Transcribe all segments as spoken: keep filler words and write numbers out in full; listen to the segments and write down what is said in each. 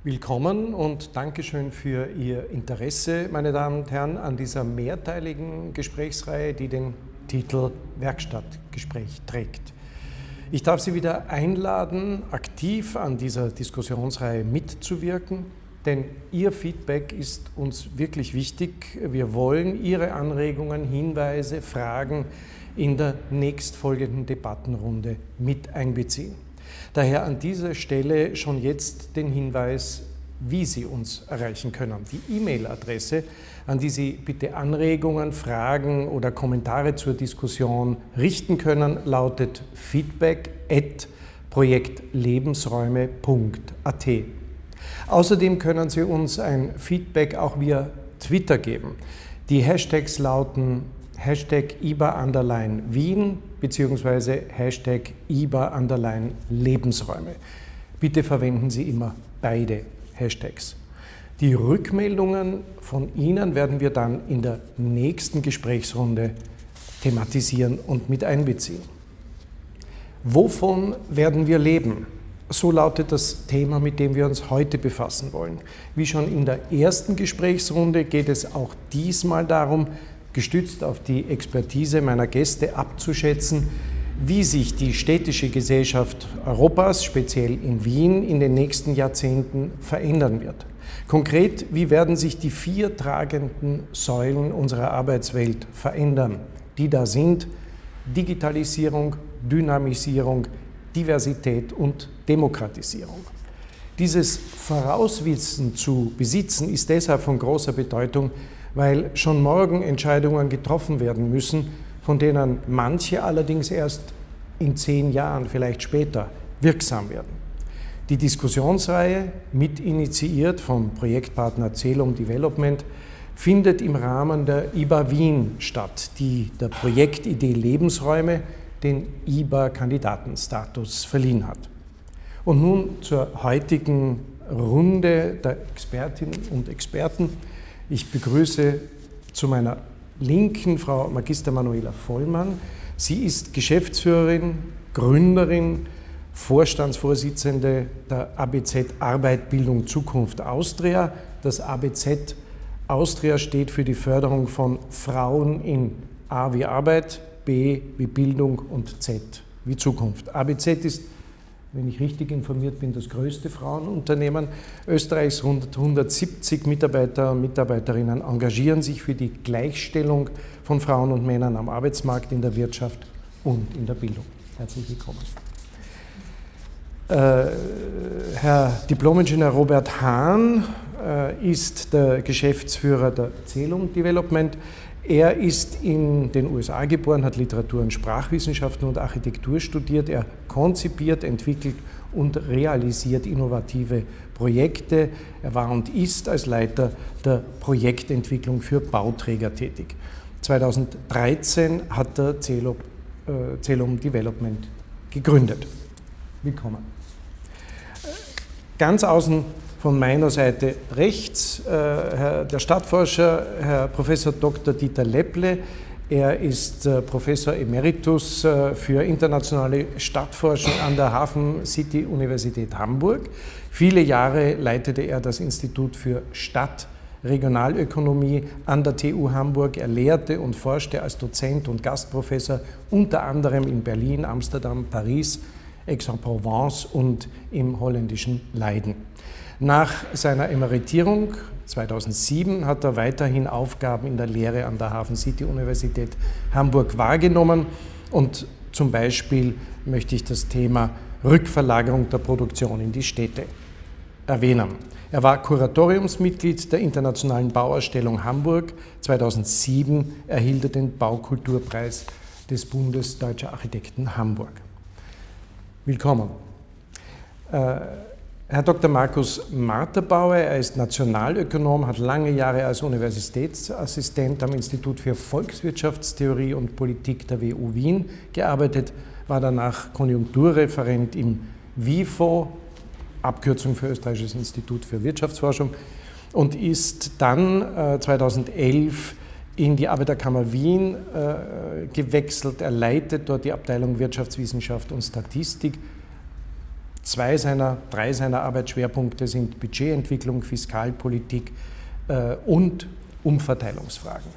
Willkommen und Dankeschön für Ihr Interesse, meine Damen und Herren, an dieser mehrteiligen Gesprächsreihe, die den Titel Werkstattgespräch trägt. Ich darf Sie wieder einladen, aktiv an dieser Diskussionsreihe mitzuwirken, denn Ihr Feedback ist uns wirklich wichtig. Wir wollen Ihre Anregungen, Hinweise, Fragen in der nächstfolgenden Debattenrunde mit einbeziehen. Daher an dieser Stelle schon jetzt den Hinweis, wie Sie uns erreichen können. Die E-Mail-Adresse, an die Sie bitte Anregungen, Fragen oder Kommentare zur Diskussion richten können, lautet feedback at projektlebensräume punkt a t. Außerdem können Sie uns ein Feedback auch via Twitter geben. Die Hashtags lauten Hashtag I B A underline Wien bzw. Hashtag I B A underline Lebensräume. Bitte verwenden Sie immer beide Hashtags. Die Rückmeldungen von Ihnen werden wir dann in der nächsten Gesprächsrunde thematisieren und mit einbeziehen. Wovon werden wir leben? So lautet das Thema, mit dem wir uns heute befassen wollen. Wie schon in der ersten Gesprächsrunde geht es auch diesmal darum, gestützt auf die Expertise meiner Gäste abzuschätzen, wie sich die städtische Gesellschaft Europas, speziell in Wien, in den nächsten Jahrzehnten verändern wird. Konkret, wie werden sich die vier tragenden Säulen unserer Arbeitswelt verändern, die da sind: Digitalisierung, Dynamisierung, Diversität und Demokratisierung. Dieses Vorauswissen zu besitzen ist deshalb von großer Bedeutung, weil schon morgen Entscheidungen getroffen werden müssen, von denen manche allerdings erst in zehn Jahren, vielleicht später, wirksam werden. Die Diskussionsreihe, mitinitiiert vom Projektpartner Celum Development, findet im Rahmen der I B A Wien statt, die der Projektidee Lebensräume den I B A-Kandidatenstatus verliehen hat. Und nun zur heutigen Runde der Expertinnen und Experten. Ich begrüße zu meiner Linken Frau Magister Manuela Vollmann. Sie ist Geschäftsführerin, Gründerin, Vorstandsvorsitzende der A B Z Arbeit, Bildung, Zukunft Austria. Das A B Z Austria steht für die Förderung von Frauen in A wie Arbeit, B wie Bildung und Z wie Zukunft. A B Z ist, wenn ich richtig informiert bin, das größte Frauenunternehmen Österreichs. Rund hundertsiebzig Mitarbeiter und Mitarbeiterinnen engagieren sich für die Gleichstellung von Frauen und Männern am Arbeitsmarkt, in der Wirtschaft und in der Bildung. Herzlich willkommen. Äh, Herr Diplom-Ingenieur Robert Hahn äh, ist der Geschäftsführer der Celum Development. Er ist in den U S A geboren, hat Literatur- und Sprachwissenschaften und Architektur studiert. Er konzipiert, entwickelt und realisiert innovative Projekte. Er war und ist als Leiter der Projektentwicklung für Bauträger tätig. zweitausenddreizehn hat er Celum, äh, Celum Development gegründet. Willkommen. Ganz außen von meiner Seite rechts äh, Herr, der Stadtforscher, Herr Professor Doktor Dieter Lepple. Er ist äh, Professor Emeritus äh, für internationale Stadtforschung an der Hafen City Universität Hamburg. Viele Jahre leitete er das Institut für Stadtregionalökonomie an der T U Hamburg. Er lehrte und forschte als Dozent und Gastprofessor unter anderem in Berlin, Amsterdam, Paris, Aix-en-Provence und im holländischen Leiden. Nach seiner Emeritierung zweitausendsieben hat er weiterhin Aufgaben in der Lehre an der Hafen City Universität Hamburg wahrgenommen und zum Beispiel möchte ich das Thema Rückverlagerung der Produktion in die Städte erwähnen. Er war Kuratoriumsmitglied der Internationalen Bauausstellung Hamburg. zweitausendsieben erhielt er den Baukulturpreis des Bundes Deutscher Architekten Hamburg. Willkommen. Äh, Herr Doktor Markus Marterbauer, er ist Nationalökonom, hat lange Jahre als Universitätsassistent am Institut für Volkswirtschaftstheorie und Politik der W U Wien gearbeitet, war danach Konjunkturreferent im W I F O, Abkürzung für Österreichisches Institut für Wirtschaftsforschung, und ist dann äh, zweitausendelf in die Arbeiterkammer Wien äh, gewechselt. Er leitet dort die Abteilung Wirtschaftswissenschaft und Statistik. Zwei seiner, drei seiner Arbeitsschwerpunkte sind Budgetentwicklung, Fiskalpolitik äh, und Umverteilungsfragen.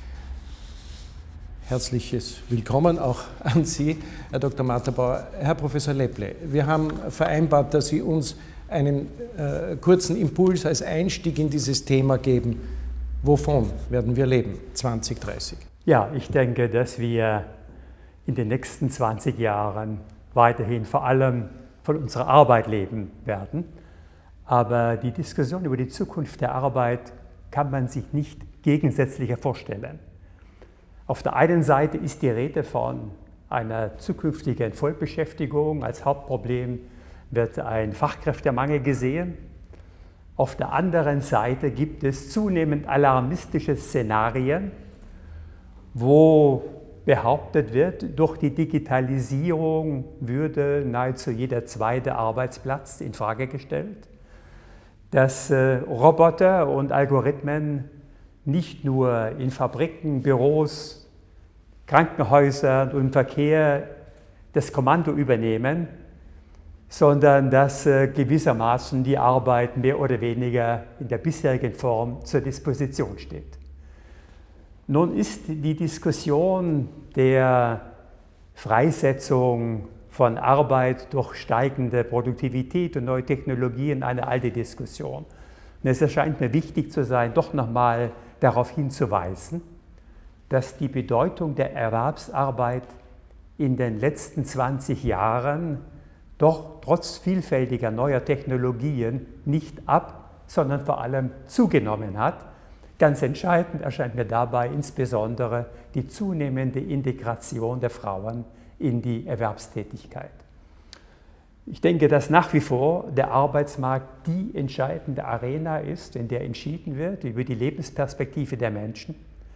Herzliches Willkommen auch an Sie, Herr Doktor Matterbauer. Herr Professor Lepple, wir haben vereinbart, dass Sie uns einen äh, kurzen Impuls als Einstieg in dieses Thema geben. Wovon werden wir leben zwanzig dreißig? Ja, ich denke, dass wir in den nächsten zwanzig Jahren weiterhin vor allem von unserer Arbeit leben werden. Aber die Diskussion über die Zukunft der Arbeit kann man sich nicht gegensätzlicher vorstellen. Auf der einen Seite ist die Rede von einer zukünftigen Vollbeschäftigung. Als Hauptproblem wird ein Fachkräftemangel gesehen. Auf der anderen Seite gibt es zunehmend alarmistische Szenarien, wo behauptet wird, durch die Digitalisierung würde nahezu jeder zweite Arbeitsplatz in Frage gestellt, dass äh, Roboter und Algorithmen nicht nur in Fabriken, Büros, Krankenhäusern und im Verkehr das Kommando übernehmen, sondern dass äh, gewissermaßen die Arbeit mehr oder weniger in der bisherigen Form zur Disposition steht. Nun ist die Diskussion der Freisetzung von Arbeit durch steigende Produktivität und neue Technologien eine alte Diskussion. Und es erscheint mir wichtig zu sein, doch nochmal darauf hinzuweisen, dass die Bedeutung der Erwerbsarbeit in den letzten zwanzig Jahren doch trotz vielfältiger neuer Technologien nicht ab, sondern vor allem zugenommen hat. Ganz entscheidend erscheint mir dabei insbesondere die zunehmende Integration der Frauen in die Erwerbstätigkeit. Ich denke, dass nach wie vor der Arbeitsmarkt die entscheidende Arena ist, in der entschieden wird über die Lebensperspektive der Menschen,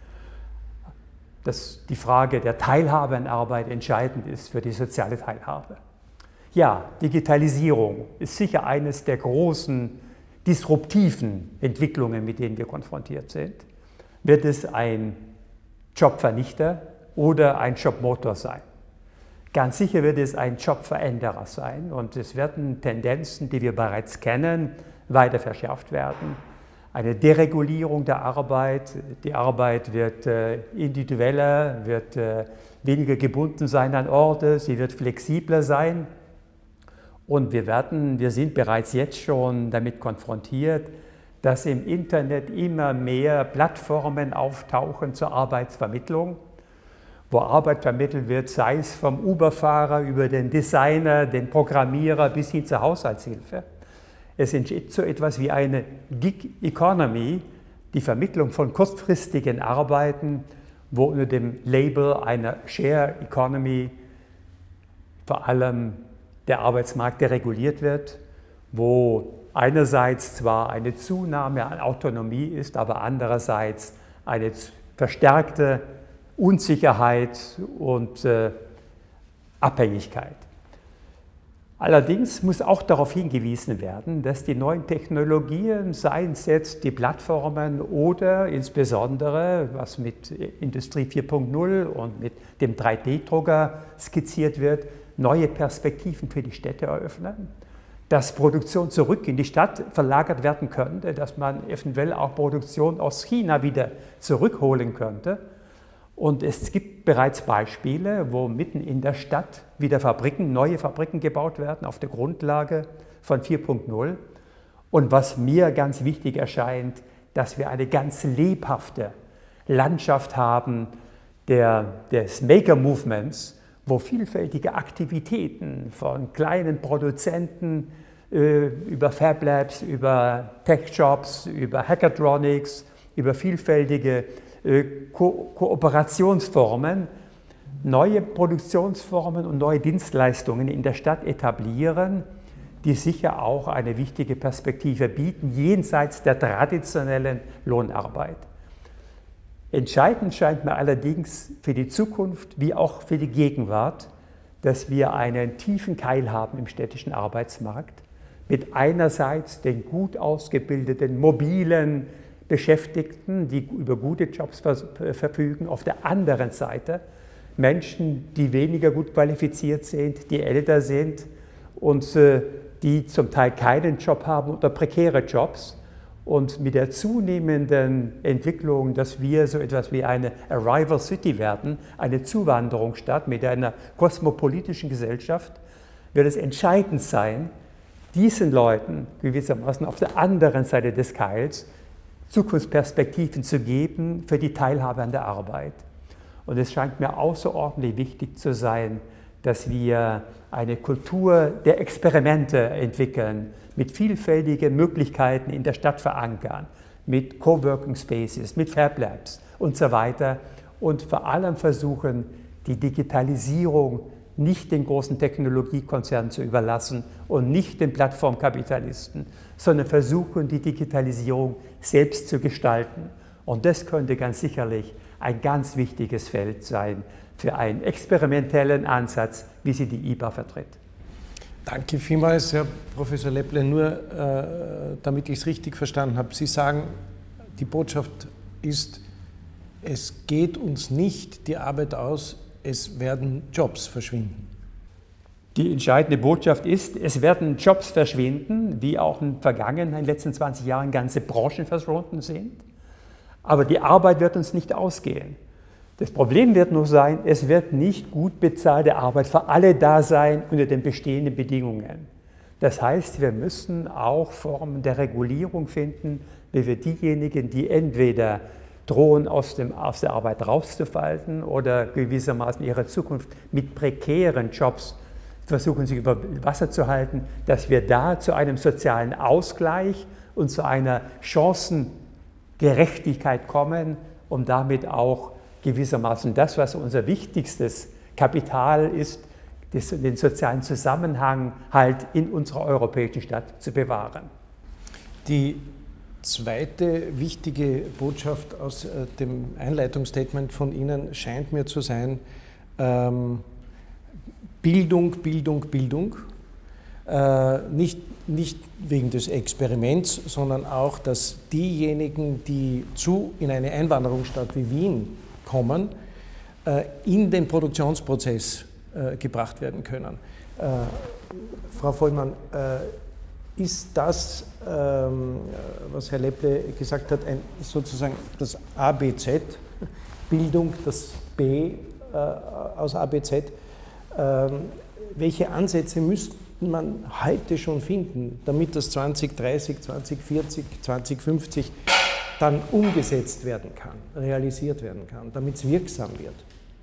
dass die Frage der Teilhabe an Arbeit entscheidend ist für die soziale Teilhabe. Ja, Digitalisierung ist sicher eines der großen disruptiven Entwicklungen, mit denen wir konfrontiert sind. Wird es ein Jobvernichter oder ein Jobmotor sein? Ganz sicher wird es ein Jobveränderer sein und es werden Tendenzen, die wir bereits kennen, weiter verschärft werden. Eine Deregulierung der Arbeit, die Arbeit wird äh, individueller, wird äh, weniger gebunden sein an Orte, sie wird flexibler sein und wir werden, wir sind bereits jetzt schon damit konfrontiert, dass im Internet immer mehr Plattformen auftauchen zur Arbeitsvermittlung, wo Arbeit vermittelt wird, sei es vom Uber-Fahrer über den Designer, den Programmierer bis hin zur Haushaltshilfe. Es entsteht so etwas wie eine Gig Economy, die Vermittlung von kurzfristigen Arbeiten, wo unter dem Label einer Share Economy vor allem der Arbeitsmarkt dereguliert wird, wo einerseits zwar eine Zunahme an Autonomie ist, aber andererseits eine verstärkte Unsicherheit und äh, Abhängigkeit. Allerdings muss auch darauf hingewiesen werden, dass die neuen Technologien, seien es jetzt die Plattformen oder insbesondere, was mit Industrie vier Punkt null und mit dem drei D Drucker skizziert wird, neue Perspektiven für die Städte eröffnen, dass Produktion zurück in die Stadt verlagert werden könnte, dass man eventuell auch Produktion aus China wieder zurückholen könnte. Und es gibt bereits Beispiele, wo mitten in der Stadt wieder Fabriken, neue Fabriken gebaut werden auf der Grundlage von vier Punkt null. Und was mir ganz wichtig erscheint, dass wir eine ganz lebhafte Landschaft haben der, des Maker-Movements, wo vielfältige Aktivitäten von kleinen Produzenten äh, über Fab Labs, über Tech-Shops, über Hackatronics, über vielfältige Ko- Kooperationsformen, neue Produktionsformen und neue Dienstleistungen in der Stadt etablieren, die sicher auch eine wichtige Perspektive bieten, jenseits der traditionellen Lohnarbeit. Entscheidend scheint mir allerdings für die Zukunft wie auch für die Gegenwart, dass wir einen tiefen Keil haben im städtischen Arbeitsmarkt, mit einerseits den gut ausgebildeten, mobilen Beschäftigten, die über gute Jobs verfügen, auf der anderen Seite Menschen, die weniger gut qualifiziert sind, die älter sind und die zum Teil keinen Job haben oder prekäre Jobs. Und mit der zunehmenden Entwicklung, dass wir so etwas wie eine Arrival City werden, eine Zuwanderungsstadt mit einer kosmopolitischen Gesellschaft, wird es entscheidend sein, diesen Leuten gewissermaßen auf der anderen Seite des Keils Zukunftsperspektiven zu geben für die Teilhabe an der Arbeit. Und es scheint mir außerordentlich wichtig zu sein, dass wir eine Kultur der Experimente entwickeln, mit vielfältigen Möglichkeiten in der Stadt verankern, mit Coworking Spaces, mit Fab Labs und so weiter und vor allem versuchen, die Digitalisierung nicht den großen Technologiekonzernen zu überlassen und nicht den Plattformkapitalisten, sondern versuchen, die Digitalisierung selbst zu gestalten. Und das könnte ganz sicherlich ein ganz wichtiges Feld sein für einen experimentellen Ansatz, wie sie die I B A vertritt. Danke vielmals, Herr Professor Lepple. Nur äh, damit ich es richtig verstanden habe, Sie sagen, die Botschaft ist, es geht uns nicht die Arbeit aus, es werden Jobs verschwinden. Die entscheidende Botschaft ist, es werden Jobs verschwinden, wie auch in den vergangenen, in den letzten zwanzig Jahren ganze Branchen verschwunden sind. Aber die Arbeit wird uns nicht ausgehen. Das Problem wird nur sein, es wird nicht gut bezahlte Arbeit für alle da sein unter den bestehenden Bedingungen. Das heißt, wir müssen auch Formen der Regulierung finden, wie wir diejenigen, die entweder drohen, aus, dem, aus der Arbeit rauszufallen oder gewissermaßen ihre Zukunft mit prekären Jobs versuchen, sich über Wasser zu halten, dass wir da zu einem sozialen Ausgleich und zu einer Chancengerechtigkeit kommen, um damit auch gewissermaßen das, was unser wichtigstes Kapital ist, den sozialen Zusammenhang halt in unserer europäischen Stadt zu bewahren. Die zweite wichtige Botschaft aus dem Einleitungsstatement von Ihnen scheint mir zu sein, ähm, Bildung, Bildung, Bildung. Äh, nicht, nicht wegen des Experiments, sondern auch, dass diejenigen, die zu in eine Einwanderungsstadt wie Wien kommen, äh, in den Produktionsprozess äh, gebracht werden können. Äh, Frau Vollmann, äh, ist das, ähm, was Herr Lepple gesagt hat, ein, sozusagen das A B Z, Bildung, das B äh, aus A B Z? Ähm, welche Ansätze müsste man heute schon finden, damit das zwanzig dreißig, zwanzig vierzig, zwanzig fünfzig dann umgesetzt werden kann, realisiert werden kann, damit es wirksam wird?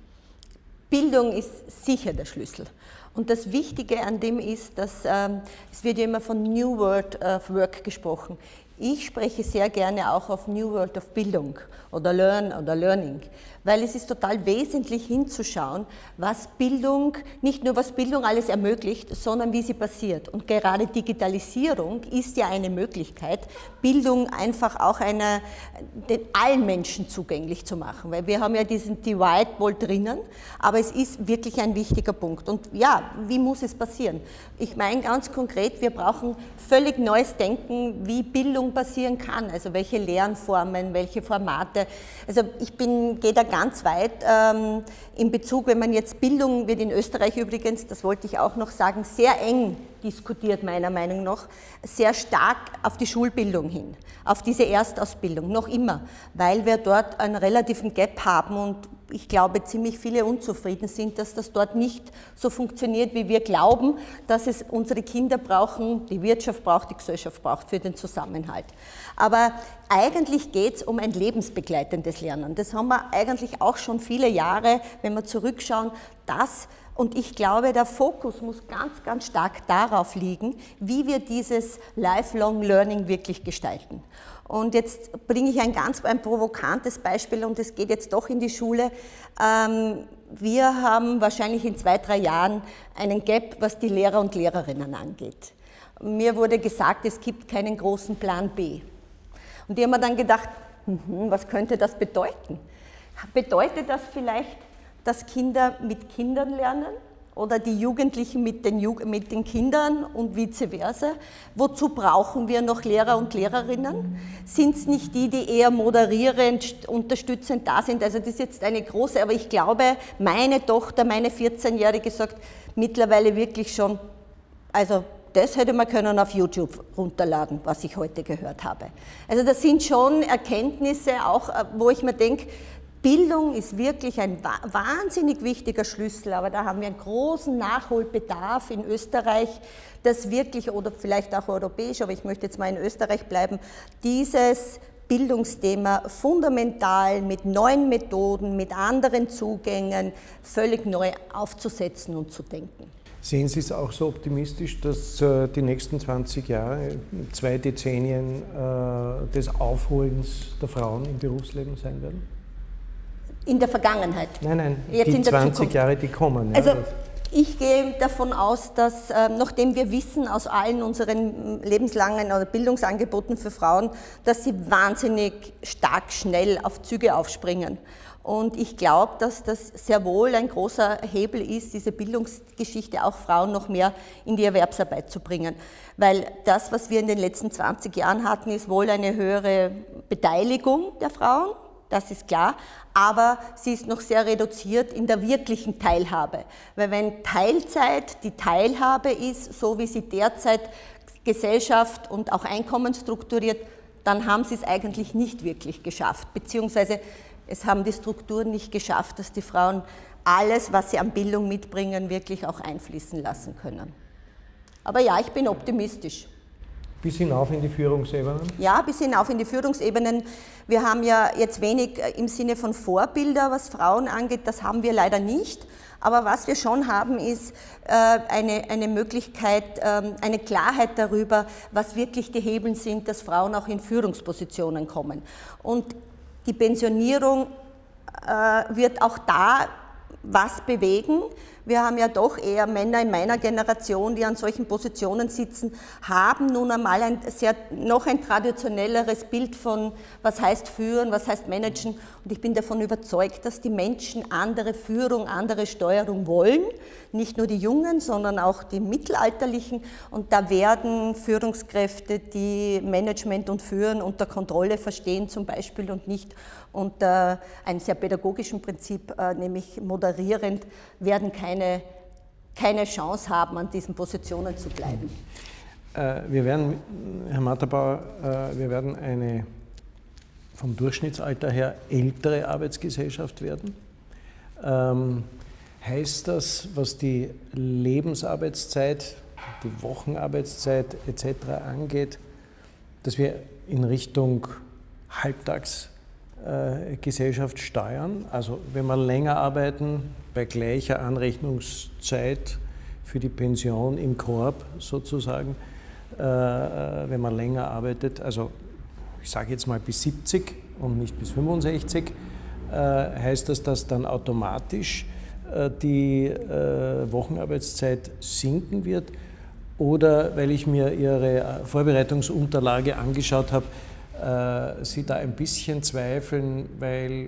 Bildung ist sicher der Schlüssel. Und das Wichtige an dem ist, dass ähm, es wird ja immer von New World of Work gesprochen. Ich spreche sehr gerne auch auf New World of Bildung oder Learn oder Learning, weil es ist total wesentlich hinzuschauen, was Bildung, nicht nur was Bildung alles ermöglicht, sondern wie sie passiert. Und gerade Digitalisierung ist ja eine Möglichkeit, Bildung einfach auch einer, den allen Menschen zugänglich zu machen, weil wir haben ja diesen Divide wohl drinnen, aber es ist wirklich ein wichtiger Punkt. Und ja, wie muss es passieren? Ich meine ganz konkret, wir brauchen völlig neues Denken, wie Bildung passieren kann, also welche Lernformen, welche Formate. Also ich bin, gehe da ganz weit ähm, in Bezug, wenn man jetzt Bildung wird in Österreich übrigens, das wollte ich auch noch sagen, sehr eng diskutiert meiner Meinung nach, sehr stark auf die Schulbildung hin, auf diese Erstausbildung, noch immer, weil wir dort einen relativen Gap haben und ich glaube, ziemlich viele unzufrieden sind, dass das dort nicht so funktioniert, wie wir glauben, dass es unsere Kinder brauchen, die Wirtschaft braucht, die Gesellschaft braucht für den Zusammenhalt. Aber eigentlich geht es um ein lebensbegleitendes Lernen. Das haben wir eigentlich auch schon viele Jahre, wenn wir zurückschauen, das. Und ich glaube, der Fokus muss ganz, ganz stark darauf liegen, wie wir dieses Lifelong Learning wirklich gestalten. Und jetzt bringe ich ein ganz ein provokantes Beispiel und es geht jetzt doch in die Schule. Wir haben wahrscheinlich in zwei, drei Jahren einen Gap, was die Lehrer und Lehrerinnen angeht. Mir wurde gesagt, es gibt keinen großen Plan B. Und ich habe mir dann gedacht, was könnte das bedeuten? Bedeutet das vielleicht, dass Kinder mit Kindern lernen oder die Jugendlichen mit den, Ju mit den Kindern und vice versa? Wozu brauchen wir noch Lehrer und Lehrerinnen? Sind es nicht die, die eher moderierend, unterstützend da sind? Also das ist jetzt eine große, aber ich glaube, meine Tochter, meine vierzehnjährige sagt mittlerweile wirklich schon, also das hätte man können auf YouTube runterladen, was ich heute gehört habe. Also das sind schon Erkenntnisse, auch wo ich mir denke, Bildung ist wirklich ein wahnsinnig wichtiger Schlüssel, aber da haben wir einen großen Nachholbedarf in Österreich, das wirklich, oder vielleicht auch europäisch, aber ich möchte jetzt mal in Österreich bleiben, dieses Bildungsthema fundamental mit neuen Methoden, mit anderen Zugängen völlig neu aufzusetzen und zu denken. Sehen Sie es auch so optimistisch, dass äh, die nächsten zwanzig Jahre, zwei Dezennien äh, des Aufholens der Frauen im Berufsleben sein werden? In der Vergangenheit? Nein, nein, Jetzt die in der zwanzig Zukunft. Jahre, die kommen. Ja, also ich gehe davon aus, dass äh, nachdem wir wissen aus allen unseren lebenslangen oder Bildungsangeboten für Frauen, dass sie wahnsinnig stark schnell auf Züge aufspringen. Und ich glaube, dass das sehr wohl ein großer Hebel ist, diese Bildungsgeschichte auch Frauen noch mehr in die Erwerbsarbeit zu bringen. Weil das, was wir in den letzten zwanzig Jahren hatten, ist wohl eine höhere Beteiligung der Frauen. Das ist klar, aber sie ist noch sehr reduziert in der wirklichen Teilhabe. Weil wenn Teilzeit die Teilhabe ist, so wie sie derzeit Gesellschaft und auch Einkommen strukturiert, dann haben sie es eigentlich nicht wirklich geschafft. Beziehungsweise es haben die Strukturen nicht geschafft, dass die Frauen alles, was sie an Bildung mitbringen, wirklich auch einfließen lassen können. Aber ja, ich bin optimistisch. Bis hinauf in die Führungsebenen? Ja, bis hinauf in die Führungsebenen. Wir haben ja jetzt wenig im Sinne von Vorbilder, was Frauen angeht, das haben wir leider nicht. Aber was wir schon haben, ist äh, eine, eine Möglichkeit, ähm, eine Klarheit darüber, was wirklich die Hebel sind, dass Frauen auch in Führungspositionen kommen. Und die Pensionierung äh, wird auch da was bewegen. Wir haben ja doch eher Männer in meiner Generation, die an solchen Positionen sitzen, haben nun einmal ein sehr, noch ein traditionelleres Bild von, was heißt führen, was heißt managen. Und ich bin davon überzeugt, dass die Menschen andere Führung, andere Steuerung wollen. Nicht nur die Jungen, sondern auch die Mittelalterlichen. Und da werden Führungskräfte, die Management und Führen unter Kontrolle verstehen zum Beispiel und nicht unter einem sehr pädagogischen Prinzip, nämlich moderierend, werden keine, keine Chance haben, an diesen Positionen zu bleiben. Äh, wir werden, Herr Matterbauer, äh, wir werden eine vom Durchschnittsalter her ältere Arbeitsgesellschaft werden. Ähm, heißt das, was die Lebensarbeitszeit, die Wochenarbeitszeit et cetera angeht, dass wir in Richtung Halbtags Gesellschaft steuern, also wenn wir länger arbeiten, bei gleicher Anrechnungszeit für die Pension im Korb sozusagen, äh, wenn man länger arbeitet, also ich sage jetzt mal bis siebzig und nicht bis fünfundsechzig, äh, heißt das, dass dann automatisch äh, die äh, Wochenarbeitszeit sinken wird? Oder weil ich mir Ihre Vorbereitungsunterlage angeschaut habe, Sie da ein bisschen zweifeln, weil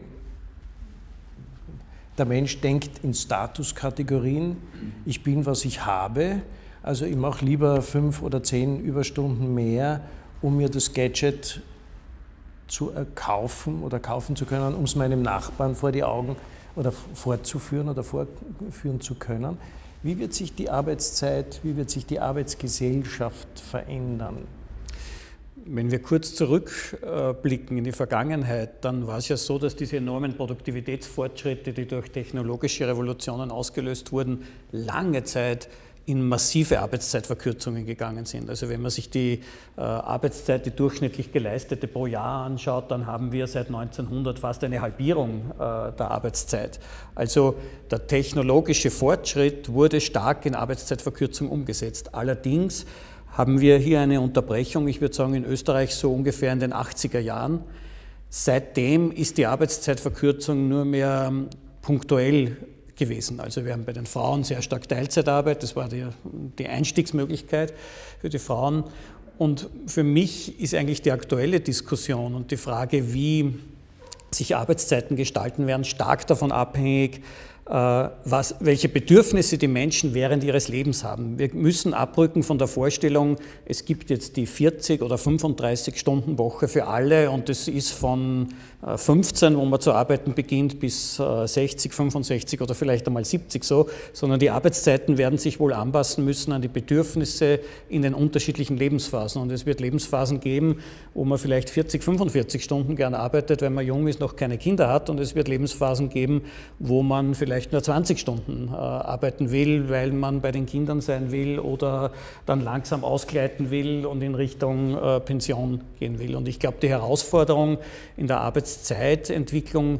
der Mensch denkt in Statuskategorien, ich bin, was ich habe, also ich mache lieber fünf oder zehn Überstunden mehr, um mir das Gadget zu kaufen oder kaufen zu können, um es meinem Nachbarn vor die Augen oder fortzuführen oder vorführen zu können. Wie wird sich die Arbeitszeit, wie wird sich die Arbeitsgesellschaft verändern? Wenn wir kurz zurückblicken in die Vergangenheit, dann war es ja so, dass diese enormen Produktivitätsfortschritte, die durch technologische Revolutionen ausgelöst wurden, lange Zeit in massive Arbeitszeitverkürzungen gegangen sind. Also wenn man sich die äh, Arbeitszeit, die durchschnittlich geleistete pro Jahr anschaut, dann haben wir seit neunzehnhundert fast eine Halbierung äh, der Arbeitszeit. Also der technologische Fortschritt wurde stark in Arbeitszeitverkürzung umgesetzt. Allerdings haben wir hier eine Unterbrechung, ich würde sagen in Österreich so ungefähr in den achtziger Jahren. Seitdem ist die Arbeitszeitverkürzung nur mehr punktuell gewesen. Also wir haben bei den Frauen sehr stark Teilzeitarbeit, das war die, die Einstiegsmöglichkeit für die Frauen. Und für mich ist eigentlich die aktuelle Diskussion und die Frage, wie sich Arbeitszeiten gestalten werden, stark davon abhängig, was, welche Bedürfnisse die Menschen während ihres Lebens haben. Wir müssen abrücken von der Vorstellung, es gibt jetzt die vierzig oder fünfunddreißig Stunden Woche für alle und das ist von fünfzehn, wo man zu arbeiten beginnt, bis sechzig, fünfundsechzig oder vielleicht einmal siebzig so, sondern die Arbeitszeiten werden sich wohl anpassen müssen an die Bedürfnisse in den unterschiedlichen Lebensphasen. Und es wird Lebensphasen geben, wo man vielleicht vierzig, fünfundvierzig Stunden gern arbeitet, wenn man jung ist, noch keine Kinder hat. Und es wird Lebensphasen geben, wo man vielleicht nur zwanzig Stunden äh, arbeiten will, weil man bei den Kindern sein will oder dann langsam ausgleiten will und in Richtung äh, Pension gehen will. Und ich glaube, die Herausforderung in der Arbeitszeitentwicklung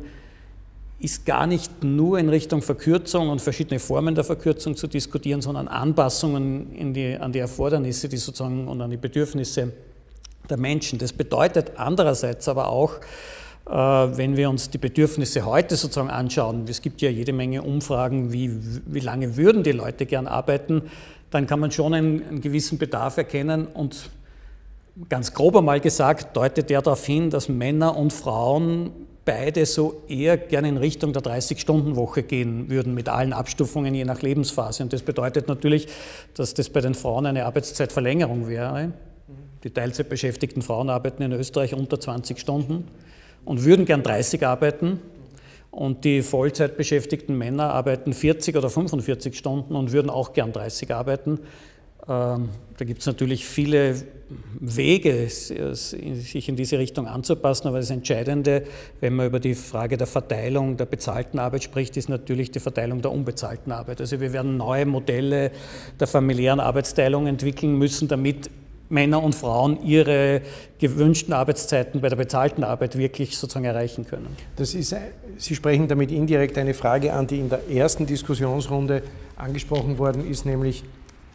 ist gar nicht nur in Richtung Verkürzung und verschiedene Formen der Verkürzung zu diskutieren, sondern Anpassungen in die, an die Erfordernisse die sozusagen, und an die Bedürfnisse der Menschen. Das bedeutet andererseits aber auch, äh, wenn wir uns die Bedürfnisse heute sozusagen anschauen, es gibt ja jede Menge Umfragen, wie, wie lange würden die Leute gern arbeiten, dann kann man schon einen, einen gewissen Bedarf erkennen und ganz grob einmal gesagt, deutet der darauf hin, dass Männer und Frauen beide so eher gerne in Richtung der dreißig-Stunden-Woche gehen würden, mit allen Abstufungen je nach Lebensphase. Und das bedeutet natürlich, dass das bei den Frauen eine Arbeitszeitverlängerung wäre. Die Teilzeitbeschäftigten Frauen arbeiten in Österreich unter zwanzig Stunden und würden gern dreißig arbeiten. Und die Vollzeitbeschäftigten Männer arbeiten vierzig oder fünfundvierzig Stunden und würden auch gern dreißig arbeiten. Da gibt es natürlich viele Wege, sich in diese Richtung anzupassen, aber das Entscheidende, wenn man über die Frage der Verteilung der bezahlten Arbeit spricht, ist natürlich die Verteilung der unbezahlten Arbeit. Also wir werden neue Modelle der familiären Arbeitsteilung entwickeln müssen, damit Männer und Frauen ihre gewünschten Arbeitszeiten bei der bezahlten Arbeit wirklich sozusagen erreichen können. Das ist, Sie sprechen damit indirekt eine Frage an, die in der ersten Diskussionsrunde angesprochen worden ist, nämlich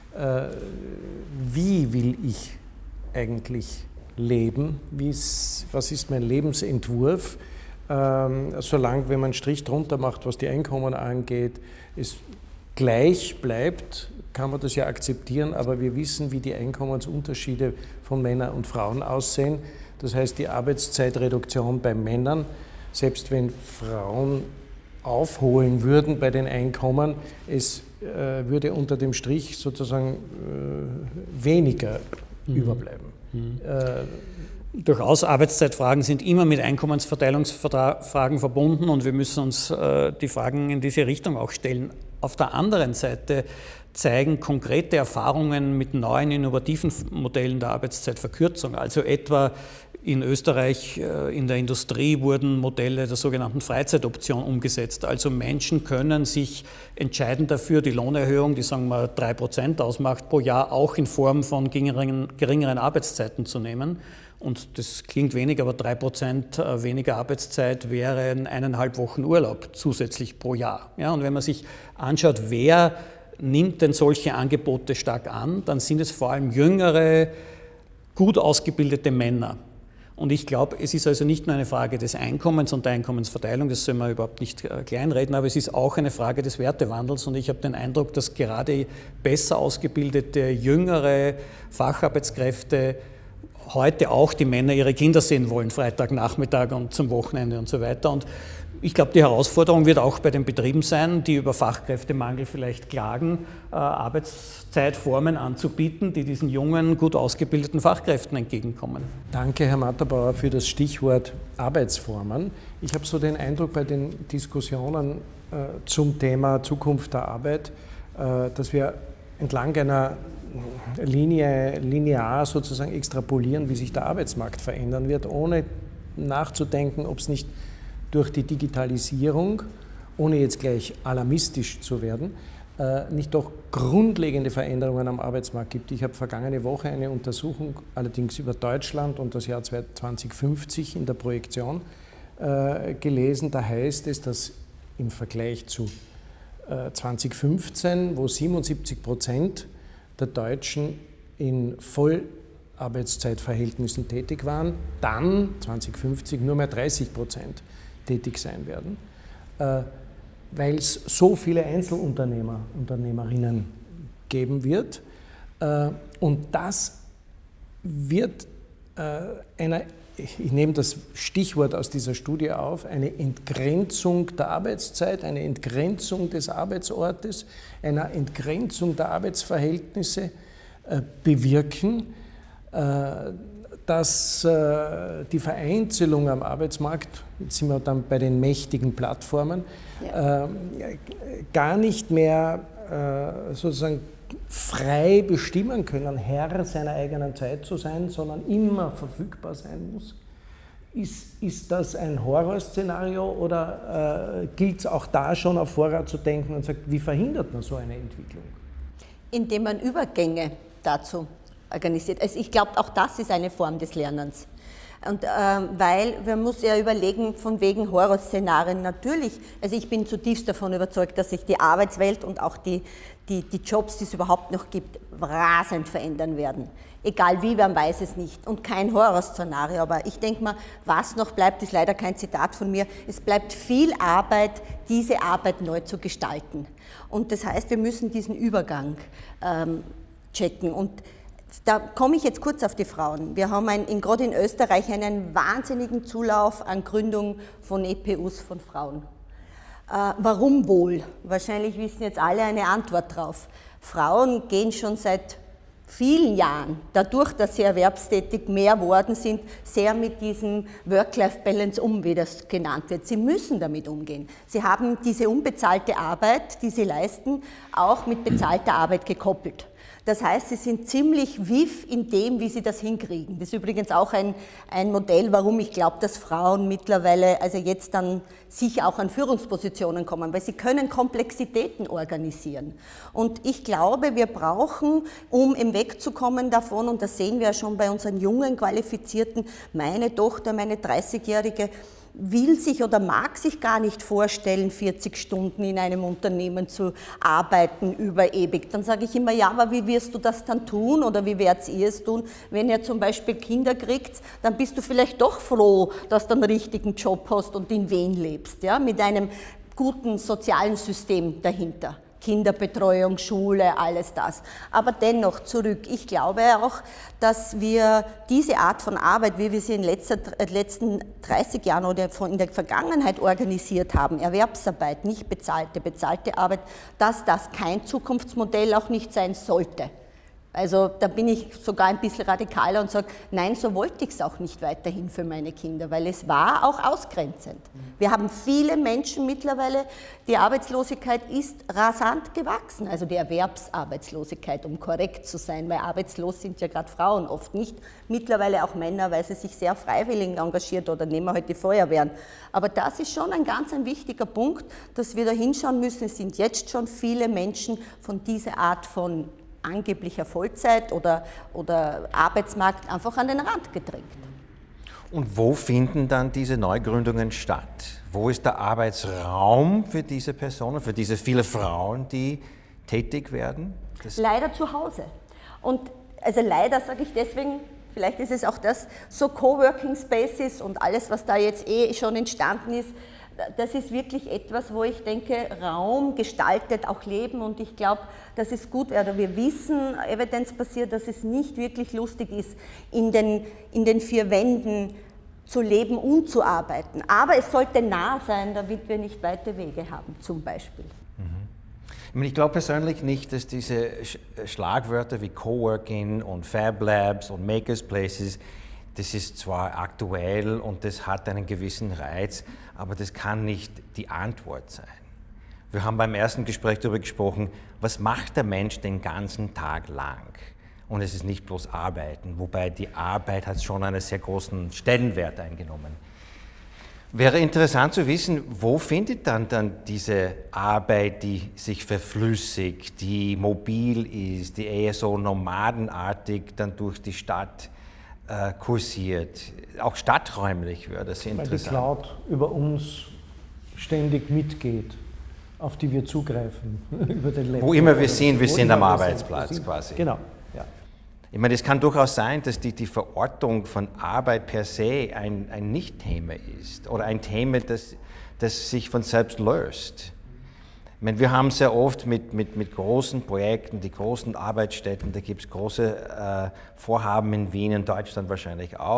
wie will ich eigentlich leben? Wie ist, was ist mein Lebensentwurf? Ähm, solange, wenn man einen Strich drunter macht, was die Einkommen angeht, es gleich bleibt, kann man das ja akzeptieren, aber wir wissen, wie die Einkommensunterschiede von Männern und Frauen aussehen. Das heißt, die Arbeitszeitreduktion bei Männern, selbst wenn Frauen aufholen würden bei den Einkommen, es äh, würde unter dem Strich sozusagen äh, weniger mhm. überbleiben. Mhm. Äh, Durchaus, Arbeitszeitfragen sind immer mit Einkommensverteilungsfragen verbunden und wir müssen uns äh, die Fragen in diese Richtung auch stellen. Auf der anderen Seite zeigen konkrete Erfahrungen mit neuen innovativen Modellen der Arbeitszeitverkürzung, also etwa in Österreich in der Industrie wurden Modelle der sogenannten Freizeitoption umgesetzt. Also Menschen können sich entscheiden dafür, die Lohnerhöhung, die sagen wir drei Prozent ausmacht pro Jahr, auch in Form von geringeren, geringeren Arbeitszeiten zu nehmen. Und das klingt wenig, aber drei Prozent weniger Arbeitszeit wären eineinhalb Wochen Urlaub zusätzlich pro Jahr. Ja, und wenn man sich anschaut, wer nimmt denn solche Angebote stark an, dann sind es vor allem jüngere, gut ausgebildete Männer. Und ich glaube, es ist also nicht nur eine Frage des Einkommens und der Einkommensverteilung, das soll man überhaupt nicht kleinreden, aber es ist auch eine Frage des Wertewandels. Und ich habe den Eindruck, dass gerade besser ausgebildete, jüngere Facharbeitskräfte heute auch die Männer ihre Kinder sehen wollen, Freitagnachmittag und zum Wochenende und so weiter. Und ich glaube, die Herausforderung wird auch bei den Betrieben sein, die über Fachkräftemangel vielleicht klagen, äh, Arbeitszeitformen anzubieten, die diesen jungen, gut ausgebildeten Fachkräften entgegenkommen. Danke, Herr Matterbauer, für das Stichwort Arbeitsformen. Ich habe so den Eindruck bei den Diskussionen äh, zum Thema Zukunft der Arbeit, äh, dass wir entlang einer Linie, linear sozusagen extrapolieren, wie sich der Arbeitsmarkt verändern wird, ohne nachzudenken, ob es nicht durch die Digitalisierung, ohne jetzt gleich alarmistisch zu werden, nicht doch grundlegende Veränderungen am Arbeitsmarkt gibt. Ich habe vergangene Woche eine Untersuchung, allerdings über Deutschland und das Jahr zweitausendfünfzig in der Projektion gelesen. Da heißt es, dass im Vergleich zu zweitausendfünfzehn, wo siebenundsiebzig Prozent der Deutschen in Vollarbeitszeitverhältnissen tätig waren, dann zweitausendfünfzig nur mehr dreißig Prozent tätig sein werden, äh, weil es so viele Einzelunternehmer, Unternehmerinnen geben wird. Äh, und das wird äh, einer ich nehme das Stichwort aus dieser Studie auf, eine Entgrenzung der Arbeitszeit, eine Entgrenzung des Arbeitsortes, eine Entgrenzung der Arbeitsverhältnisse äh, bewirken, äh, dass äh, die Vereinzelung am Arbeitsmarkt, jetzt sind wir dann bei den mächtigen Plattformen, ja. äh, gar nicht mehr äh, sozusagen frei bestimmen können, Herr seiner eigenen Zeit zu sein, sondern immer verfügbar sein muss. Ist, ist das ein Horrorszenario oder äh, gilt es auch da schon auf Vorrat zu denken und sagt, wie verhindert man so eine Entwicklung? Indem man Übergänge dazu organisiert. Also ich glaube, auch das ist eine Form des Lernens. Und ähm, weil man muss ja überlegen, von wegen Horrorszenarien natürlich, also ich bin zutiefst davon überzeugt, dass sich die Arbeitswelt und auch die, die, die Jobs, die es überhaupt noch gibt, rasend verändern werden. Egal wie, man weiß es nicht. Und kein Horrorszenario, aber ich denke mal, was noch bleibt, ist leider kein Zitat von mir, es bleibt viel Arbeit, diese Arbeit neu zu gestalten. Und das heißt, wir müssen diesen Übergang ähm, checken. Und da komme ich jetzt kurz auf die Frauen. Wir haben ein, in, gerade in Österreich einen wahnsinnigen Zulauf an Gründung von E P Us von Frauen. Äh, warum wohl? Wahrscheinlich wissen jetzt alle eine Antwort drauf. Frauen gehen schon seit vielen Jahren, dadurch, dass sie erwerbstätig mehr worden sind, sehr mit diesem Work-Life-Balance um, wie das genannt wird. Sie müssen damit umgehen. Sie haben diese unbezahlte Arbeit, die sie leisten, auch mit bezahlter Arbeit gekoppelt. Das heißt, sie sind ziemlich vif in dem, wie sie das hinkriegen. Das ist übrigens auch ein, ein Modell, warum ich glaube, dass Frauen mittlerweile, also jetzt dann sicher auch an Führungspositionen kommen, weil sie können Komplexitäten organisieren. Und ich glaube, wir brauchen, um im wegzukommen davon, und das sehen wir ja schon bei unseren jungen Qualifizierten, meine Tochter, meine dreißigjährige, will sich oder mag sich gar nicht vorstellen, vierzig Stunden in einem Unternehmen zu arbeiten über ewig. Dann sage ich immer, ja, aber wie wirst du das dann tun oder wie werdet ihr es tun? Wenn ihr zum Beispiel Kinder kriegt, dann bist du vielleicht doch froh, dass du einen richtigen Job hast und in Wien lebst, ja, mit einem guten sozialen System dahinter. Kinderbetreuung, Schule, alles das. Aber dennoch zurück, ich glaube auch, dass wir diese Art von Arbeit, wie wir sie in den letzten dreißig Jahren oder in der Vergangenheit organisiert haben, Erwerbsarbeit, nicht bezahlte, bezahlte Arbeit, dass das kein Zukunftsmodell auch nicht sein sollte. Also da bin ich sogar ein bisschen radikaler und sage, nein, so wollte ich es auch nicht weiterhin für meine Kinder, weil es war auch ausgrenzend. Wir haben viele Menschen mittlerweile, die Arbeitslosigkeit ist rasant gewachsen, also die Erwerbsarbeitslosigkeit, um korrekt zu sein, weil arbeitslos sind ja gerade Frauen oft nicht, mittlerweile auch Männer, weil sie sich sehr freiwillig engagiert oder nehmen wir halt die Feuerwehren. Aber das ist schon ein ganz ein wichtiger Punkt, dass wir da hinschauen müssen, es sind jetzt schon viele Menschen von dieser Art von angeblicher Vollzeit oder, oder Arbeitsmarkt einfach an den Rand gedrängt. Und wo finden dann diese Neugründungen statt? Wo ist der Arbeitsraum für diese Personen, für diese viele Frauen, die tätig werden? Das leider zu Hause. Und also leider sage ich deswegen, vielleicht ist es auch das, so Coworking Spaces und alles, was da jetzt eh schon entstanden ist, das ist wirklich etwas, wo ich denke, Raum gestaltet auch Leben und ich glaube, dass es gut wäre. Wir wissen, evidenzbasiert, dass es nicht wirklich lustig ist, in den, in den vier Wänden zu leben und zu arbeiten. Aber es sollte nah sein, damit wir nicht weite Wege haben, zum Beispiel. Mhm. Ich glaube persönlich nicht, dass diese Schlagwörter wie Coworking und Fab Labs und Makers Places, das ist zwar aktuell und das hat einen gewissen Reiz, aber das kann nicht die Antwort sein. Wir haben beim ersten Gespräch darüber gesprochen, was macht der Mensch den ganzen Tag lang? Und es ist nicht bloß Arbeiten, wobei die Arbeit hat schon einen sehr großen Stellenwert eingenommen. Wäre interessant zu wissen, wo findet dann, dann diese Arbeit, die sich verflüssigt, die mobil ist, die eher so nomadenartig dann durch die Stadt äh, kursiert, auch stadträumlich wäre das interessant. Weil die Cloud über uns ständig mitgeht, auf die wir zugreifen. Über den Laptop. Wo immer wir sind, wir Wo sind am wir Arbeitsplatz sind. quasi. Genau. Ja. Ich meine, es kann durchaus sein, dass die, die Verortung von Arbeit per se ein, ein Nicht-Thema ist oder ein Thema, das, das sich von selbst löst. Ich meine, wir haben sehr oft mit, mit, mit großen Projekten, die großen Arbeitsstätten, da gibt es große äh, Vorhaben in Wien, in Deutschland wahrscheinlich auch,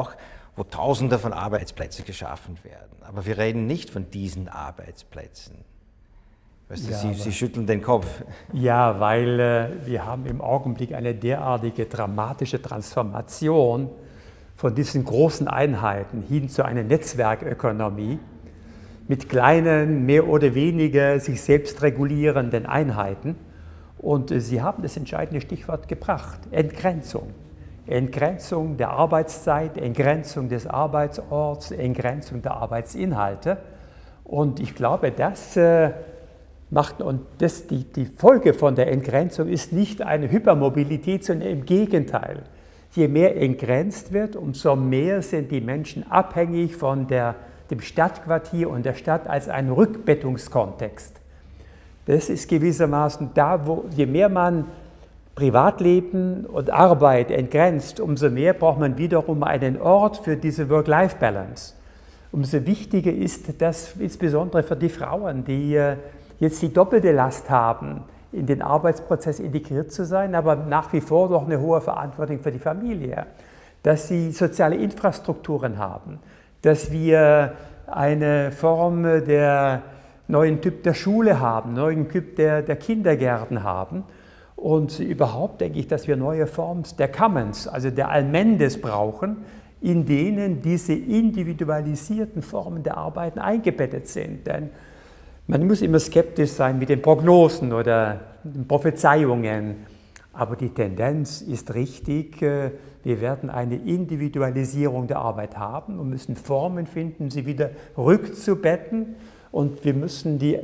wo Tausende von Arbeitsplätzen geschaffen werden. Aber wir reden nicht von diesen Arbeitsplätzen. Weißt du, ja, Sie, Sie schütteln den Kopf. Ja, weil äh, wir haben im Augenblick eine derartige dramatische Transformation von diesen großen Einheiten hin zu einer Netzwerkökonomie mit kleinen, mehr oder weniger sich selbst regulierenden Einheiten. Und äh, Sie haben das entscheidende Stichwort gebracht, Entgrenzung. Entgrenzung der Arbeitszeit, Entgrenzung des Arbeitsorts, Entgrenzung der Arbeitsinhalte. Und ich glaube, das äh, macht, und das, die, die Folge von der Entgrenzung ist nicht eine Hypermobilität, sondern im Gegenteil. Je mehr entgrenzt wird, umso mehr sind die Menschen abhängig von der, dem Stadtquartier und der Stadt als ein Rückbettungskontext. Das ist gewissermaßen da, wo je mehr man Privatleben und Arbeit entgrenzt, umso mehr braucht man wiederum einen Ort für diese Work-Life-Balance. Umso wichtiger ist das insbesondere für die Frauen, die jetzt die doppelte Last haben, in den Arbeitsprozess integriert zu sein, aber nach wie vor noch eine hohe Verantwortung für die Familie, dass sie soziale Infrastrukturen haben, dass wir eine Form der neuen Typ der Schule haben, neuen Typ der, der Kindergärten haben. Und überhaupt denke ich, dass wir neue Formen der Commons, also der Allmendes brauchen, in denen diese individualisierten Formen der Arbeit eingebettet sind. Denn man muss immer skeptisch sein mit den Prognosen oder den Prophezeiungen, aber die Tendenz ist richtig. Wir werden eine Individualisierung der Arbeit haben und müssen Formen finden, sie wieder rückzubetten. Und wir müssen die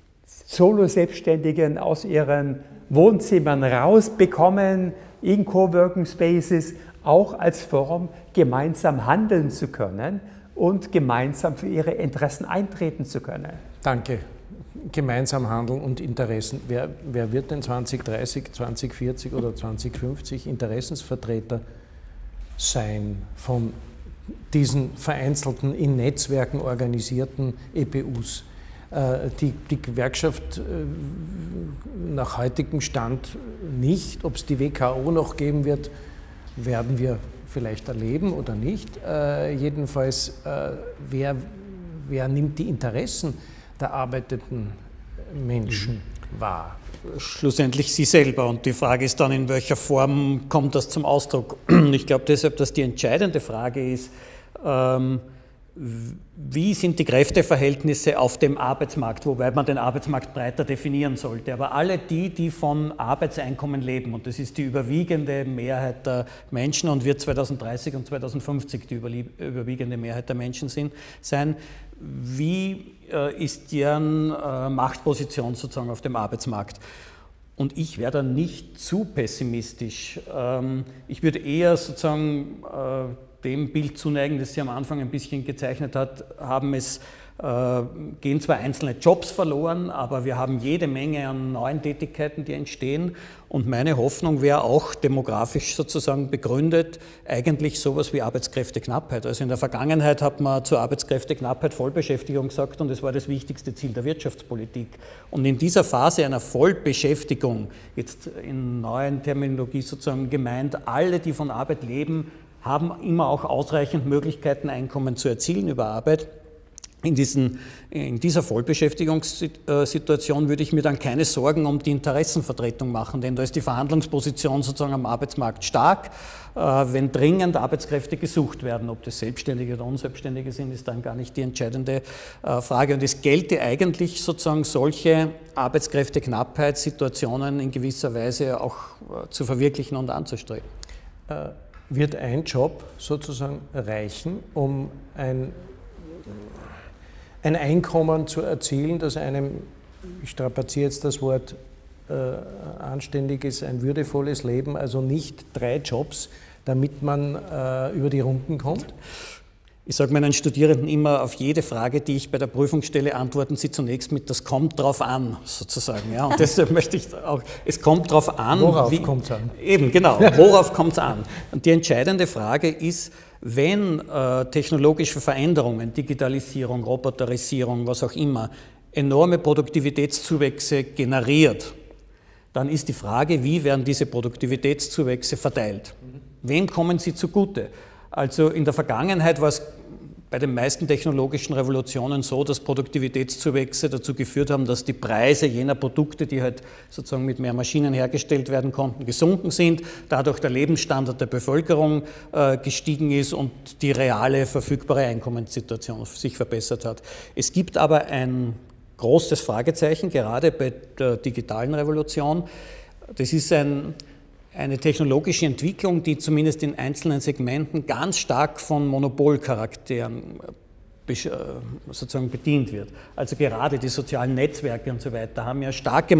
Solo-Selbstständigen aus ihren Wohnzimmern rausbekommen, in Coworking Spaces, auch als Form, gemeinsam handeln zu können und gemeinsam für ihre Interessen eintreten zu können. Danke. Gemeinsam handeln und Interessen. Wer, wer wird denn zwanzig dreißig, zwanzig vierzig oder zwanzig fünfzig Interessensvertreter sein von diesen vereinzelten, in Netzwerken organisierten E P Us? Die, die Gewerkschaft nach heutigem Stand nicht. Ob es die W K O noch geben wird, werden wir vielleicht erleben oder nicht. Äh, jedenfalls, äh, wer, wer nimmt die Interessen der arbeitenden Menschen mhm. wahr? Schlussendlich Sie selber. Und die Frage ist dann, in welcher Form kommt das zum Ausdruck? Ich glaube deshalb, dass die entscheidende Frage ist, ähm, wie sind die Kräfteverhältnisse auf dem Arbeitsmarkt, wobei man den Arbeitsmarkt breiter definieren sollte. Aber alle die, die von Arbeitseinkommen leben, und das ist die überwiegende Mehrheit der Menschen und wird zweitausenddreißig und zweitausendfünfzig die überwiegende Mehrheit der Menschen sind, sein, wie äh, ist deren äh, Machtposition sozusagen auf dem Arbeitsmarkt? Und ich wäre da nicht zu pessimistisch. Ähm, ich würde eher sozusagen äh, dem Bild zuneigen, das Sie am Anfang ein bisschen gezeichnet hat, haben es, äh, gehen zwar einzelne Jobs verloren, aber wir haben jede Menge an neuen Tätigkeiten, die entstehen. Und meine Hoffnung wäre auch demografisch sozusagen begründet, eigentlich sowas wie Arbeitskräfteknappheit. Also in der Vergangenheit hat man zur Arbeitskräfteknappheit Vollbeschäftigung gesagt und das war das wichtigste Ziel der Wirtschaftspolitik. Und in dieser Phase einer Vollbeschäftigung, jetzt in neuen Terminologie sozusagen gemeint, alle, die von Arbeit leben, haben immer auch ausreichend Möglichkeiten, Einkommen zu erzielen über Arbeit. In, diesen, in dieser Vollbeschäftigungssituation würde ich mir dann keine Sorgen um die Interessenvertretung machen, denn da ist die Verhandlungsposition sozusagen am Arbeitsmarkt stark. Wenn dringend Arbeitskräfte gesucht werden, ob das Selbstständige oder Unselbstständige sind, ist dann gar nicht die entscheidende Frage. Und es gelte eigentlich sozusagen solche Arbeitskräfteknappheitssituationen in gewisser Weise auch zu verwirklichen und anzustreben. Äh. Wird ein Job sozusagen reichen, um ein, ein Einkommen zu erzielen, das einem, ich strapaziere jetzt das Wort, äh, anständiges, ein würdevolles Leben, also nicht drei Jobs, damit man äh, über die Runden kommt? Ich sage meinen Studierenden immer, auf jede Frage, die ich bei der Prüfung stelle, antworten sie zunächst mit, das kommt drauf an, sozusagen. Ja? Und deshalb möchte ich auch, es kommt drauf an. Worauf kommt es an? Eben, genau, worauf kommt es an? Und die entscheidende Frage ist, wenn äh, technologische Veränderungen, Digitalisierung, Roboterisierung, was auch immer, enorme Produktivitätszuwächse generiert, dann ist die Frage, wie werden diese Produktivitätszuwächse verteilt? Wem kommen sie zugute? Also in der Vergangenheit war es bei den meisten technologischen Revolutionen so, dass Produktivitätszuwächse dazu geführt haben, dass die Preise jener Produkte, die halt sozusagen mit mehr Maschinen hergestellt werden konnten, gesunken sind, dadurch der Lebensstandard der Bevölkerung äh, gestiegen ist und die reale verfügbare Einkommenssituation sich verbessert hat. Es gibt aber ein großes Fragezeichen, gerade bei der digitalen Revolution. Das ist ein Eine technologische Entwicklung, die zumindest in einzelnen Segmenten ganz stark von Monopolcharakteren sozusagen bedient wird. Also gerade die sozialen Netzwerke und so weiter haben ja starke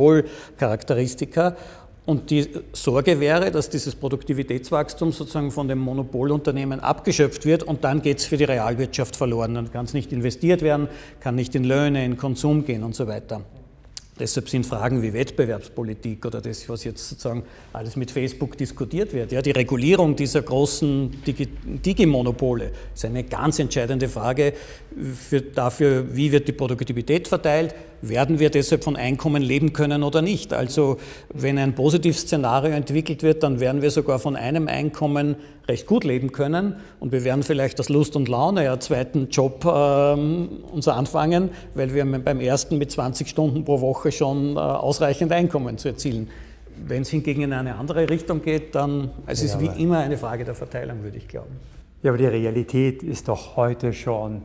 Monopolcharakteristika und die Sorge wäre, dass dieses Produktivitätswachstum sozusagen von den Monopolunternehmen abgeschöpft wird und dann geht es für die Realwirtschaft verloren. Dann kann es nicht investiert werden, kann nicht in Löhne, in Konsum gehen und so weiter. Deshalb sind Fragen wie Wettbewerbspolitik oder das, was jetzt sozusagen alles mit Facebook diskutiert wird, ja, die Regulierung dieser großen Digi Digimonopole ist eine ganz entscheidende Frage für, dafür, wie wird die Produktivität verteilt, werden wir deshalb von Einkommen leben können oder nicht. Also wenn ein positives Szenario entwickelt wird, dann werden wir sogar von einem Einkommen recht gut leben können und wir werden vielleicht aus Lust und Laune einen zweiten Job ähm, uns anfangen, weil wir beim ersten mit zwanzig Stunden pro Woche schon äh, ausreichend Einkommen zu erzielen. Wenn es hingegen in eine andere Richtung geht, dann also es ist wie immer eine Frage der Verteilung, würde ich glauben. Ja, aber die Realität ist doch heute schon,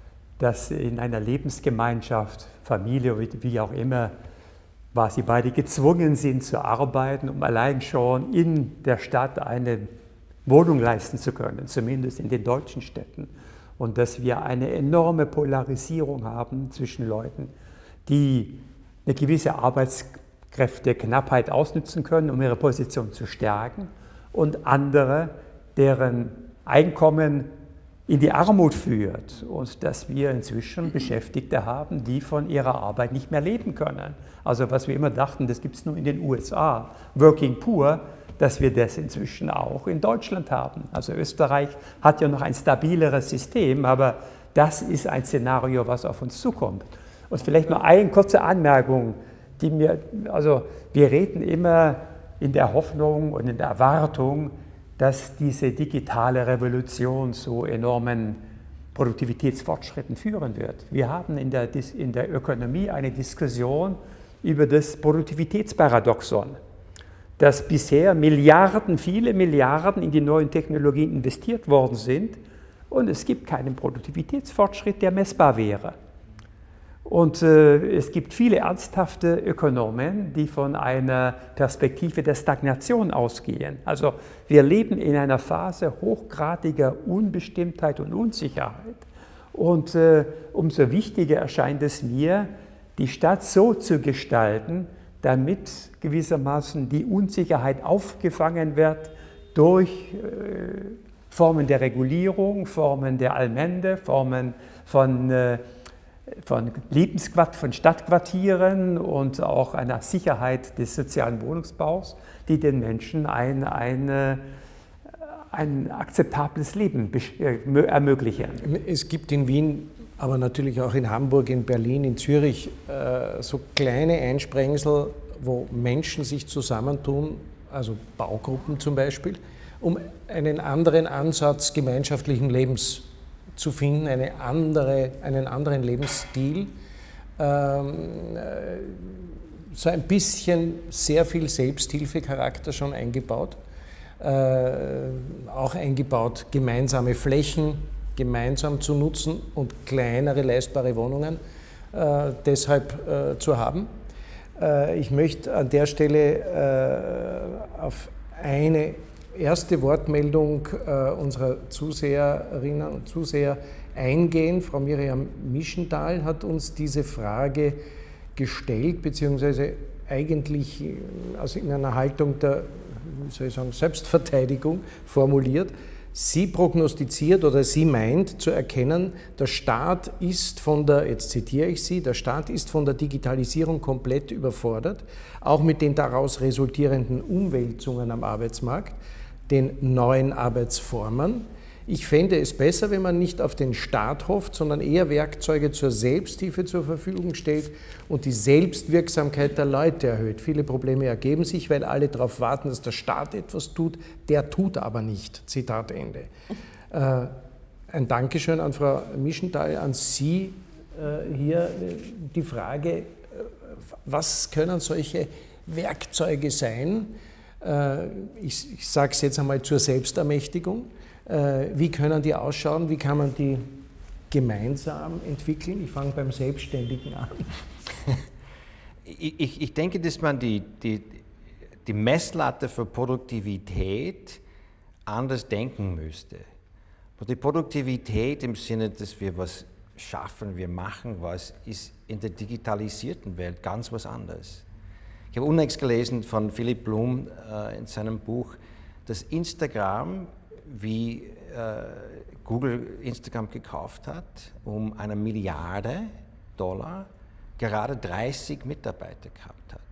dass in einer Lebensgemeinschaft, Familie, wie auch immer, quasi beide gezwungen sind zu arbeiten, um allein schon in der Stadt eine Wohnung leisten zu können, zumindest in den deutschen Städten. Und dass wir eine enorme Polarisierung haben zwischen Leuten, die eine gewisse Arbeitskräfteknappheit ausnutzen können, um ihre Position zu stärken, und andere, deren Einkommen in die Armut führt und dass wir inzwischen Beschäftigte haben, die von ihrer Arbeit nicht mehr leben können. Also was wir immer dachten, das gibt es nur in den U S A, Working Poor, dass wir das inzwischen auch in Deutschland haben. Also Österreich hat ja noch ein stabileres System, aber das ist ein Szenario, was auf uns zukommt. Und vielleicht noch eine kurze Anmerkung, die mir, also wir reden immer in der Hoffnung und in der Erwartung, dass diese digitale Revolution zu enormen Produktivitätsfortschritten führen wird. Wir haben in der, in der Ökonomie eine Diskussion über das Produktivitätsparadoxon, dass bisher Milliarden, viele Milliarden in die neuen Technologien investiert worden sind und es gibt keinen Produktivitätsfortschritt, der messbar wäre. Und äh, es gibt viele ernsthafte Ökonomen, die von einer Perspektive der Stagnation ausgehen. Also wir leben in einer Phase hochgradiger Unbestimmtheit und Unsicherheit. Und äh, umso wichtiger erscheint es mir, die Stadt so zu gestalten, damit gewissermaßen die Unsicherheit aufgefangen wird durch äh, Formen der Regulierung, Formen der Allmende, Formen von äh, von Lebensquart- von Stadtquartieren und auch einer Sicherheit des sozialen Wohnungsbaus, die den Menschen ein, ein, ein akzeptables Leben ermöglichen. Es gibt in Wien, aber natürlich auch in Hamburg, in Berlin, in Zürich äh, so kleine Einsprengsel, wo Menschen sich zusammentun, also Baugruppen zum Beispiel, um einen anderen Ansatz gemeinschaftlichen Lebens zu finden, eine andere, einen anderen Lebensstil, ähm, so ein bisschen sehr viel Selbsthilfecharakter schon eingebaut, äh, auch eingebaut, gemeinsame Flächen gemeinsam zu nutzen und kleinere leistbare Wohnungen äh, deshalb äh, zu haben. Äh, ich möchte an der Stelle äh, auf eine erste Wortmeldung äh, unserer Zuseherinnen und Zuseher eingehen. Frau Miriam Mischenthal hat uns diese Frage gestellt, beziehungsweise eigentlich also in einer Haltung der, wie soll ich sagen, Selbstverteidigung formuliert. Sie prognostiziert oder sie meint zu erkennen, der Staat ist von der, jetzt zitiere ich sie, der Staat ist von der Digitalisierung komplett überfordert, auch mit den daraus resultierenden Umwälzungen am Arbeitsmarkt, den neuen Arbeitsformen. Ich fände es besser, wenn man nicht auf den Staat hofft, sondern eher Werkzeuge zur Selbsthilfe zur Verfügung stellt und die Selbstwirksamkeit der Leute erhöht. Viele Probleme ergeben sich, weil alle darauf warten, dass der Staat etwas tut. Der tut aber nicht. Zitat Ende. Äh, ein Dankeschön an Frau Mischenthal, an Sie äh, hier die Frage, äh, was können solche Werkzeuge sein? Äh, ich ich sage es jetzt einmal zur Selbstermächtigung. Wie können die ausschauen? Wie kann man die gemeinsam entwickeln? Ich fange beim Selbstständigen an. Ich, ich denke, dass man die, die, die Messlatte für Produktivität anders denken müsste. Die Produktivität im Sinne, dass wir was schaffen, wir machen was, ist in der digitalisierten Welt ganz was anderes. Ich habe unlängst gelesen von Philipp Blum äh, in seinem Buch, dass Instagram, wie äh, Google Instagram gekauft hat, um eine Milliarde Dollar, gerade dreißig Mitarbeiter gehabt hat.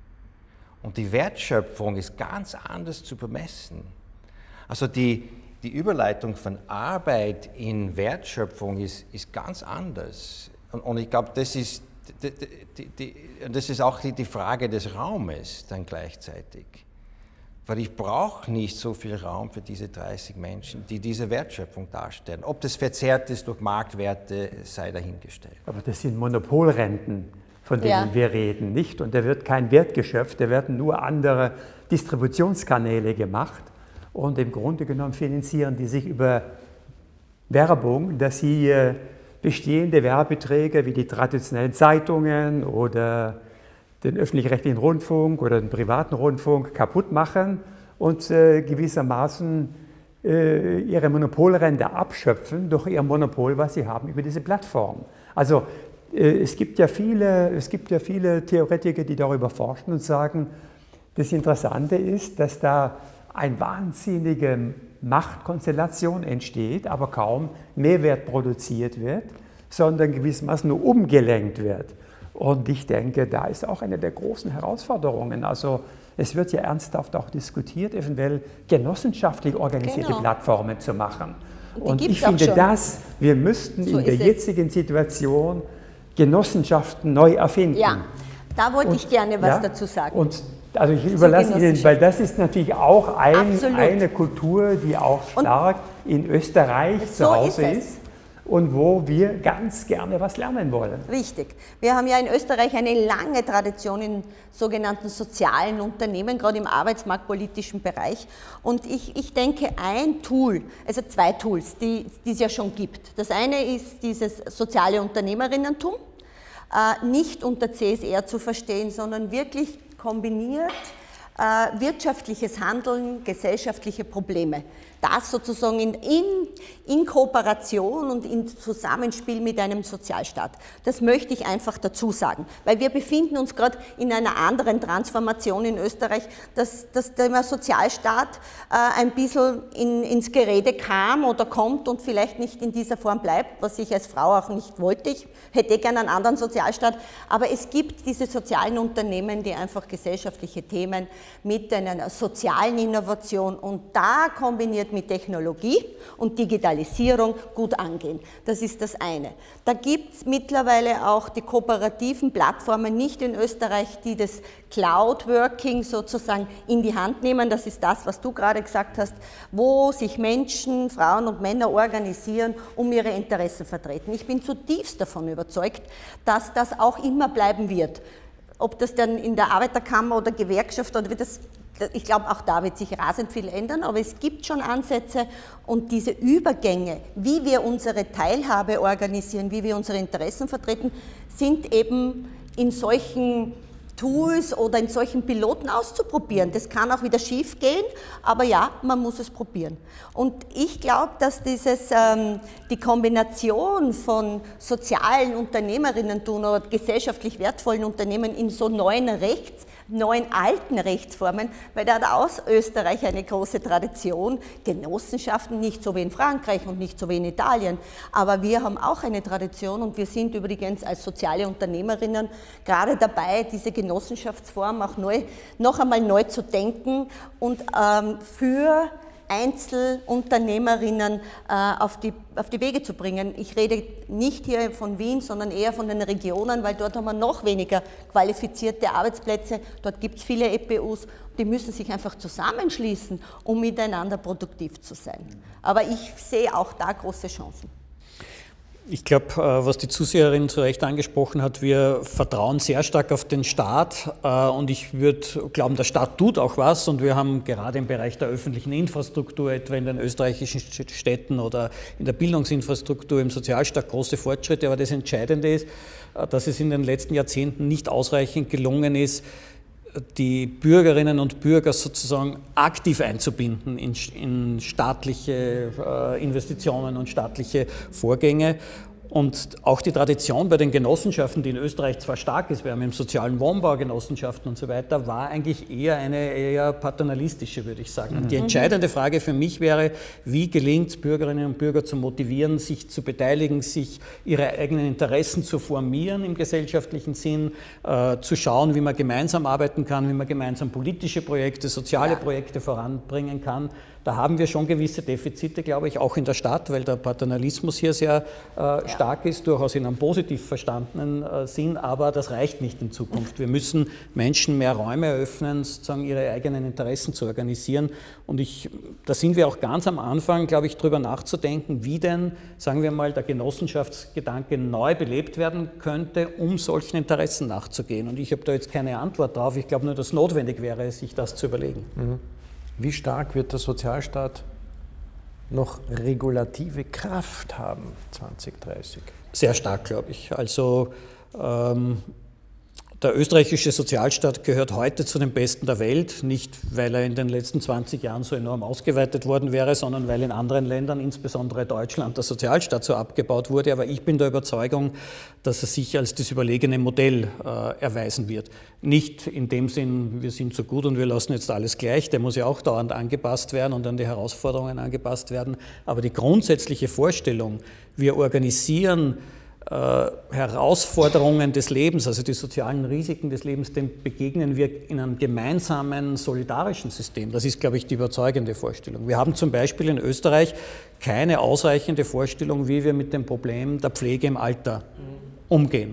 Und die Wertschöpfung ist ganz anders zu bemessen. Also die, die Überleitung von Arbeit in Wertschöpfung ist, ist ganz anders. Und, und ich glaube, das ist, die, die, die, das ist auch die, die Frage des Raumes dann gleichzeitig. Weil ich brauche nicht so viel Raum für diese dreißig Menschen, die diese Wertschöpfung darstellen. Ob das verzerrt ist durch Marktwerte, sei dahingestellt. Aber das sind Monopolrenten, von denen ja. wir reden, nicht? Und da wird kein Wert geschöpft, da werden nur andere Distributionskanäle gemacht. Und im Grunde genommen finanzieren die sich über Werbung, dass sie bestehende Werbeträger wie die traditionellen Zeitungen oder den öffentlich-rechtlichen Rundfunk oder den privaten Rundfunk kaputt machen und äh, gewissermaßen äh, ihre Monopolrente abschöpfen durch ihr Monopol, was sie haben über diese Plattform. Also äh, es gibt ja viele, es gibt ja viele Theoretiker, die darüber forschen und sagen, das Interessante ist, dass da eine wahnsinnige Machtkonstellation entsteht, aber kaum Mehrwert produziert wird, sondern gewissermaßen nur umgelenkt wird. Und ich denke, da ist auch eine der großen Herausforderungen. Also es wird ja ernsthaft auch diskutiert, eventuell genossenschaftlich organisierte genau. Plattformen zu machen. Und, Und ich finde das, wir müssten so in der jetzigen Situation Genossenschaften neu erfinden. Ja, da wollte Und, ich gerne was ja, dazu sagen. Und also ich überlasse Ihnen, weil das ist natürlich auch ein, eine Kultur, die auch stark und in Österreich so zu Hause ist, ist. Und wo wir ganz gerne was lernen wollen. Richtig. Wir haben ja in Österreich eine lange Tradition in sogenannten sozialen Unternehmen, gerade im arbeitsmarktpolitischen Bereich. Und ich, ich denke, ein Tool, also zwei Tools, die, die es ja schon gibt. Das eine ist dieses soziale Unternehmerinnentum, äh, nicht unter C S R zu verstehen, sondern wirklich kombiniert äh, wirtschaftliches Handeln, gesellschaftliche Probleme. Das sozusagen in, in, in Kooperation und in Zusammenspiel mit einem Sozialstaat. Das möchte ich einfach dazu sagen, weil wir befinden uns gerade in einer anderen Transformation in Österreich, dass, dass der Sozialstaat äh, ein bisschen in, ins Gerede kam oder kommt und vielleicht nicht in dieser Form bleibt, was ich als Frau auch nicht wollte. Ich hätte gerne einen anderen Sozialstaat, aber es gibt diese sozialen Unternehmen, die einfach gesellschaftliche Themen mit einer sozialen Innovation und da kombiniert mit Technologie und Digitalisierung gut angehen. Das ist das eine. Da gibt es mittlerweile auch die kooperativen Plattformen, nicht in Österreich, die das Cloud-Working sozusagen in die Hand nehmen. Das ist das, was du gerade gesagt hast, wo sich Menschen, Frauen und Männer organisieren, um ihre Interessen vertreten. Ich bin zutiefst davon überzeugt, dass das auch immer bleiben wird. Ob das dann in der Arbeiterkammer oder Gewerkschaft oder wie das, ich glaube, auch da wird sich rasend viel ändern, aber es gibt schon Ansätze und diese Übergänge, wie wir unsere Teilhabe organisieren, wie wir unsere Interessen vertreten, sind eben in solchen Tools oder in solchen Piloten auszuprobieren. Das kann auch wieder schief gehen, aber ja, man muss es probieren. Und ich glaube, dass dieses, ähm, die Kombination von sozialen Unternehmerinnentum oder gesellschaftlich wertvollen Unternehmen in so neuen Rechts, neuen alten Rechtsformen, weil da hat aus Österreich eine große Tradition, Genossenschaften, nicht so wie in Frankreich und nicht so wie in Italien, aber wir haben auch eine Tradition und wir sind übrigens als soziale Unternehmerinnen gerade dabei, diese Genossenschaftsform auch neu, noch einmal neu zu denken und ähm, für Einzelunternehmerinnen äh, auf, die, auf die Wege zu bringen. Ich rede nicht hier von Wien, sondern eher von den Regionen, weil dort haben wir noch weniger qualifizierte Arbeitsplätze. Dort gibt es viele E P Us, die müssen sich einfach zusammenschließen, um miteinander produktiv zu sein. Aber ich sehe auch da große Chancen. Ich glaube, was die Zuseherin zu Recht angesprochen hat, wir vertrauen sehr stark auf den Staat und ich würde glauben, der Staat tut auch was und wir haben gerade im Bereich der öffentlichen Infrastruktur, etwa in den österreichischen Städten oder in der Bildungsinfrastruktur, im Sozialstaat große Fortschritte, aber das Entscheidende ist, dass es in den letzten Jahrzehnten nicht ausreichend gelungen ist, die Bürgerinnen und Bürger sozusagen aktiv einzubinden in, in staatliche äh, Investitionen und staatliche Vorgänge. Und auch die Tradition bei den Genossenschaften, die in Österreich zwar stark ist, wir haben im sozialen Wohnbau Genossenschaften und so weiter, war eigentlich eher eine eher paternalistische, würde ich sagen. Und die entscheidende Frage für mich wäre, wie gelingt es Bürgerinnen und Bürger zu motivieren, sich zu beteiligen, sich ihre eigenen Interessen zu formieren im gesellschaftlichen Sinn, äh, zu schauen, wie man gemeinsam arbeiten kann, wie man gemeinsam politische Projekte, soziale Projekte voranbringen kann. Da haben wir schon gewisse Defizite, glaube ich, auch in der Stadt, weil der Paternalismus hier sehr äh, stark ist, durchaus in einem positiv verstandenen äh, Sinn, aber das reicht nicht in Zukunft. Wir müssen Menschen mehr Räume eröffnen, sozusagen ihre eigenen Interessen zu organisieren. Und ich, da sind wir auch ganz am Anfang, glaube ich, darüber nachzudenken, wie denn, sagen wir mal, der Genossenschaftsgedanke neu belebt werden könnte, um solchen Interessen nachzugehen. Und ich habe da jetzt keine Antwort drauf. Ich glaube nur, dass es notwendig wäre, sich das zu überlegen. Mhm. Wie stark wird der Sozialstaat noch regulative Kraft haben zwanzig dreißig? Sehr stark, glaube ich. Also ähm, der österreichische Sozialstaat gehört heute zu den besten der Welt, nicht weil er in den letzten zwanzig Jahren so enorm ausgeweitet worden wäre, sondern weil in anderen Ländern, insbesondere Deutschland, der Sozialstaat so abgebaut wurde. Aber ich bin der Überzeugung, dass er sich als das überlegene Modell äh, erweisen wird. Nicht in dem Sinn, wir sind so gut und wir lassen jetzt alles gleich, der muss ja auch dauernd angepasst werden und an die Herausforderungen angepasst werden. Aber die grundsätzliche Vorstellung, wir organisieren Äh, Herausforderungen des Lebens, also die sozialen Risiken des Lebens, dem begegnen wir in einem gemeinsamen, solidarischen System. Das ist, glaube ich, die überzeugende Vorstellung. Wir haben zum Beispiel in Österreich keine ausreichende Vorstellung, wie wir mit dem Problem der Pflege im Alter umgehen.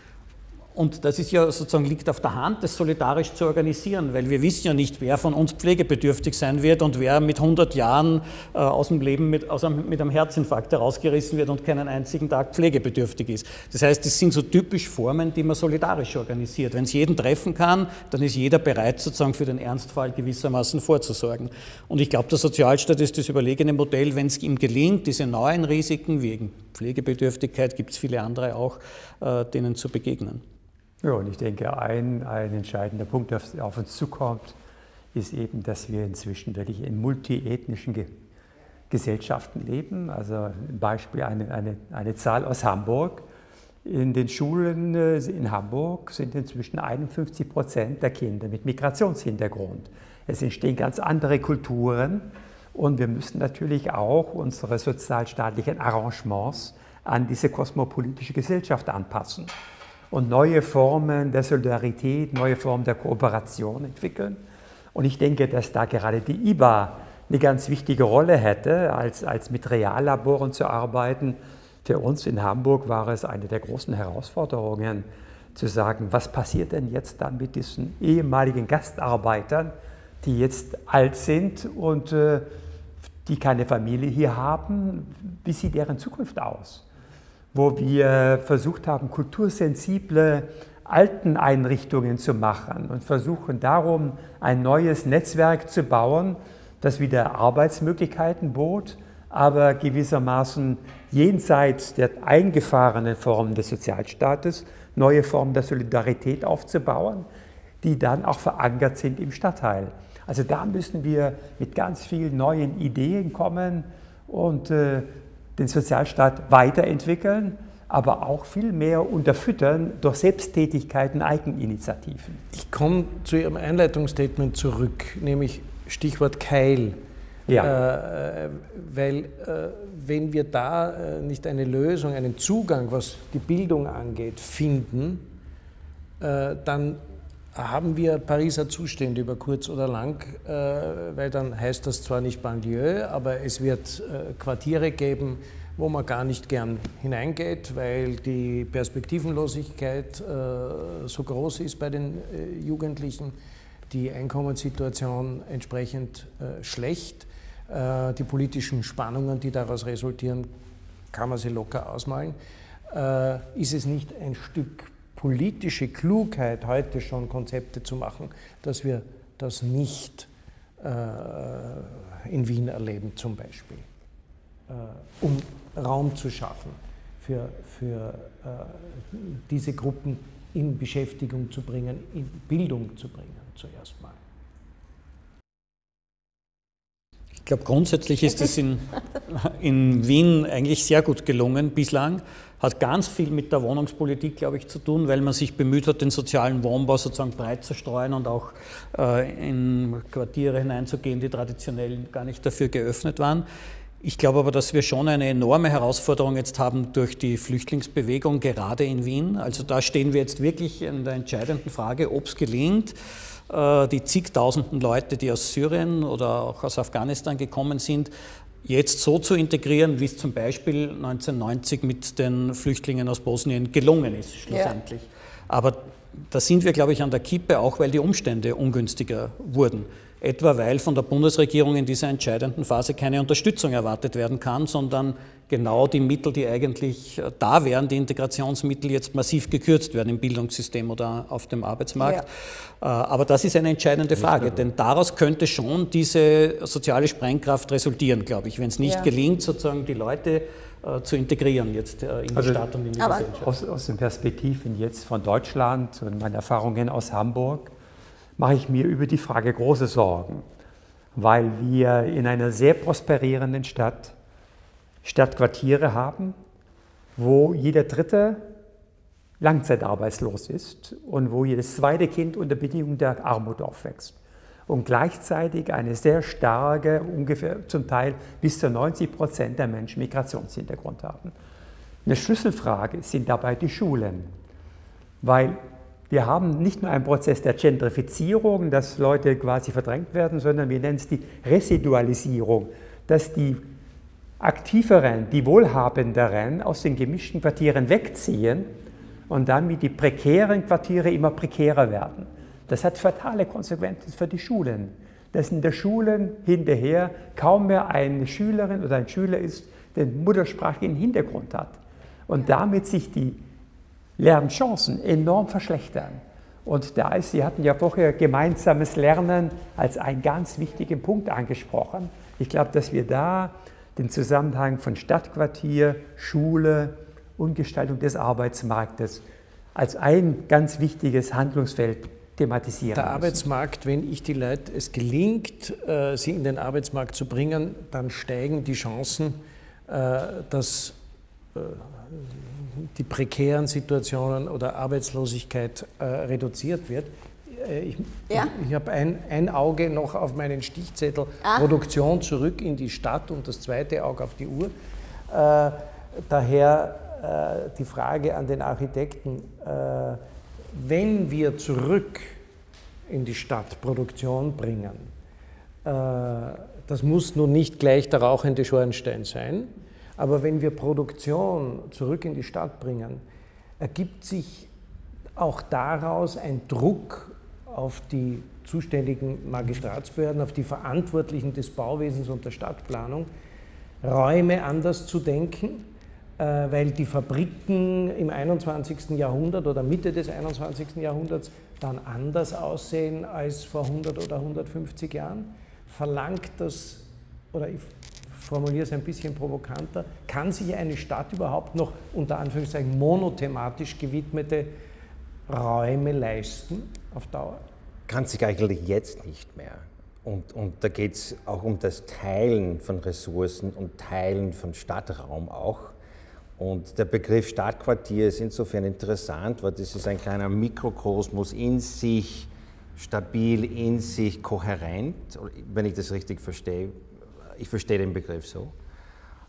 Und das ist ja sozusagen, liegt auf der Hand, das solidarisch zu organisieren, weil wir wissen ja nicht, wer von uns pflegebedürftig sein wird und wer mit hundert Jahren äh, aus dem Leben mit, aus einem, mit einem Herzinfarkt herausgerissen wird und keinen einzigen Tag pflegebedürftig ist. Das heißt, das sind so typisch Formen, die man solidarisch organisiert. Wenn es jeden treffen kann, dann ist jeder bereit, sozusagen für den Ernstfall gewissermaßen vorzusorgen. Und ich glaube, der Sozialstaat ist das überlegene Modell, wenn es ihm gelingt, diese neuen Risiken, wegen Pflegebedürftigkeit gibt es viele andere auch, äh, denen zu begegnen. Ja, und ich denke, ein, ein entscheidender Punkt, der auf uns zukommt, ist eben, dass wir inzwischen wirklich in multiethnischen Ge Gesellschaften leben. Also ein Beispiel, eine, eine, eine Zahl aus Hamburg. In den Schulen in Hamburg sind inzwischen einundfünfzig Prozent der Kinder mit Migrationshintergrund. Es entstehen ganz andere Kulturen und wir müssen natürlich auch unsere sozialstaatlichen Arrangements an diese kosmopolitische Gesellschaft anpassen und neue Formen der Solidarität, neue Formen der Kooperation entwickeln. Und ich denke, dass da gerade die I B A eine ganz wichtige Rolle hätte, als, als mit Reallaboren zu arbeiten. Für uns in Hamburg war es eine der großen Herausforderungen, zu sagen, was passiert denn jetzt dann mit diesen ehemaligen Gastarbeitern, die jetzt alt sind und äh, die keine Familie hier haben, wie sieht deren Zukunft aus? Wo wir versucht haben, kultursensible Alteneinrichtungen zu machen und versuchen darum, ein neues Netzwerk zu bauen, das wieder Arbeitsmöglichkeiten bot, aber gewissermaßen jenseits der eingefahrenen Formen des Sozialstaates neue Formen der Solidarität aufzubauen, die dann auch verankert sind im Stadtteil. Also da müssen wir mit ganz vielen neuen Ideen kommen und äh, den Sozialstaat weiterentwickeln, aber auch viel mehr unterfüttern durch Selbsttätigkeiten, Eigeninitiativen. Ich komme zu Ihrem Einleitungsstatement zurück, nämlich Stichwort Keil. Ja. Äh, weil äh, wenn wir da äh, nicht eine Lösung, einen Zugang, was die Bildung angeht, finden, äh, dann haben wir Pariser Zustände über kurz oder lang, äh, weil dann heißt das zwar nicht Banlieue, aber es wird äh, Quartiere geben, wo man gar nicht gern hineingeht, weil die Perspektivenlosigkeit äh, so groß ist bei den äh, Jugendlichen, die Einkommenssituation entsprechend äh, schlecht, äh, die politischen Spannungen, die daraus resultieren, kann man sie locker ausmalen. Äh, ist es nicht ein Stück politische Klugheit, heute schon Konzepte zu machen, dass wir das nicht äh, in Wien erleben zum Beispiel, äh, um Raum zu schaffen für, für äh, diese Gruppen in Beschäftigung zu bringen, in Bildung zu bringen zuerst mal. Ich glaube, grundsätzlich ist es in, in Wien eigentlich sehr gut gelungen bislang. Hat ganz viel mit der Wohnungspolitik, glaube ich, zu tun, weil man sich bemüht hat, den sozialen Wohnbau sozusagen breit zu streuen und auch äh, in Quartiere hineinzugehen, die traditionell gar nicht dafür geöffnet waren. Ich glaube aber, dass wir schon eine enorme Herausforderung jetzt haben durch die Flüchtlingsbewegung, gerade in Wien. Also da stehen wir jetzt wirklich in der entscheidenden Frage, ob es gelingt, die zigtausenden Leute, die aus Syrien oder auch aus Afghanistan gekommen sind, jetzt so zu integrieren, wie es zum Beispiel neunzehnhundertneunzig mit den Flüchtlingen aus Bosnien gelungen ist, schlussendlich. Ja. Aber da sind wir, glaube ich, an der Kippe, auch weil die Umstände ungünstiger wurden. Etwa weil von der Bundesregierung in dieser entscheidenden Phase keine Unterstützung erwartet werden kann, sondern genau die Mittel, die eigentlich da wären, die Integrationsmittel, jetzt massiv gekürzt werden im Bildungssystem oder auf dem Arbeitsmarkt. Ja. Aber das ist eine entscheidende Frage, denn daraus könnte schon diese soziale Sprengkraft resultieren, glaube ich, wenn es nicht ja. gelingt, sozusagen die Leute äh, zu integrieren jetzt äh, in also, die Stadt und in die Gesellschaft. Aus, aus den Perspektiven jetzt von Deutschland und meinen Erfahrungen aus Hamburg mache ich mir über die Frage große Sorgen, weil wir in einer sehr prosperierenden Stadt Stadtquartiere haben, wo jeder Dritte langzeitarbeitslos ist und wo jedes zweite Kind unter Bedingungen der Armut aufwächst. Und gleichzeitig eine sehr starke, ungefähr zum Teil bis zu neunzig Prozent der Menschen Migrationshintergrund haben. Eine Schlüsselfrage sind dabei die Schulen, weil wir haben nicht nur einen Prozess der Gentrifizierung, dass Leute quasi verdrängt werden, sondern wir nennen es die Residualisierung, dass die Aktiveren, die Wohlhabenderen aus den gemischten Quartieren wegziehen und damit die prekären Quartiere immer prekärer werden. Das hat fatale Konsequenzen für die Schulen. Dass in der Schule hinterher kaum mehr eine Schülerin oder ein Schüler ist, der einen muttersprachlichen Hintergrund hat und damit sich die Lernchancen enorm verschlechtern. Und da ist, Sie hatten ja vorher gemeinsames Lernen als einen ganz wichtigen Punkt angesprochen. Ich glaube, dass wir da den Zusammenhang von Stadtquartier, Schule und Gestaltung des Arbeitsmarktes als ein ganz wichtiges Handlungsfeld thematisieren Der müssen. Arbeitsmarkt, wenn ich die Leute, es gelingt, sie in den Arbeitsmarkt zu bringen, dann steigen die Chancen, dass die prekären Situationen oder Arbeitslosigkeit äh, reduziert wird. Ich, ja. ich, ich habe ein, ein Auge noch auf meinen Stichzettel ah. Produktion zurück in die Stadt und das zweite Auge auf die Uhr. Äh, daher äh, die Frage an den Architekten, äh, wenn wir zurück in die Stadt Produktion bringen, äh, das muss nun nicht gleich der rauchende Schornstein sein, aber wenn wir Produktion zurück in die Stadt bringen, ergibt sich auch daraus ein Druck auf die zuständigen Magistratsbehörden, auf die Verantwortlichen des Bauwesens und der Stadtplanung, Räume anders zu denken, weil die Fabriken im einundzwanzigsten Jahrhundert oder Mitte des einundzwanzigsten Jahrhunderts dann anders aussehen als vor hundert oder hundertfünfzig Jahren. Verlangt das, oder ich formuliere es ein bisschen provokanter, kann sich eine Stadt überhaupt noch unter Anführungszeichen monothematisch gewidmete Räume leisten auf Dauer? Kann sich eigentlich jetzt nicht mehr. Und, und da geht es auch um das Teilen von Ressourcen und Teilen von Stadtraum auch. Und der Begriff Stadtquartier ist insofern interessant, weil das ist ein kleiner Mikrokosmos in sich, stabil in sich, kohärent, wenn ich das richtig verstehe. Ich verstehe den Begriff so.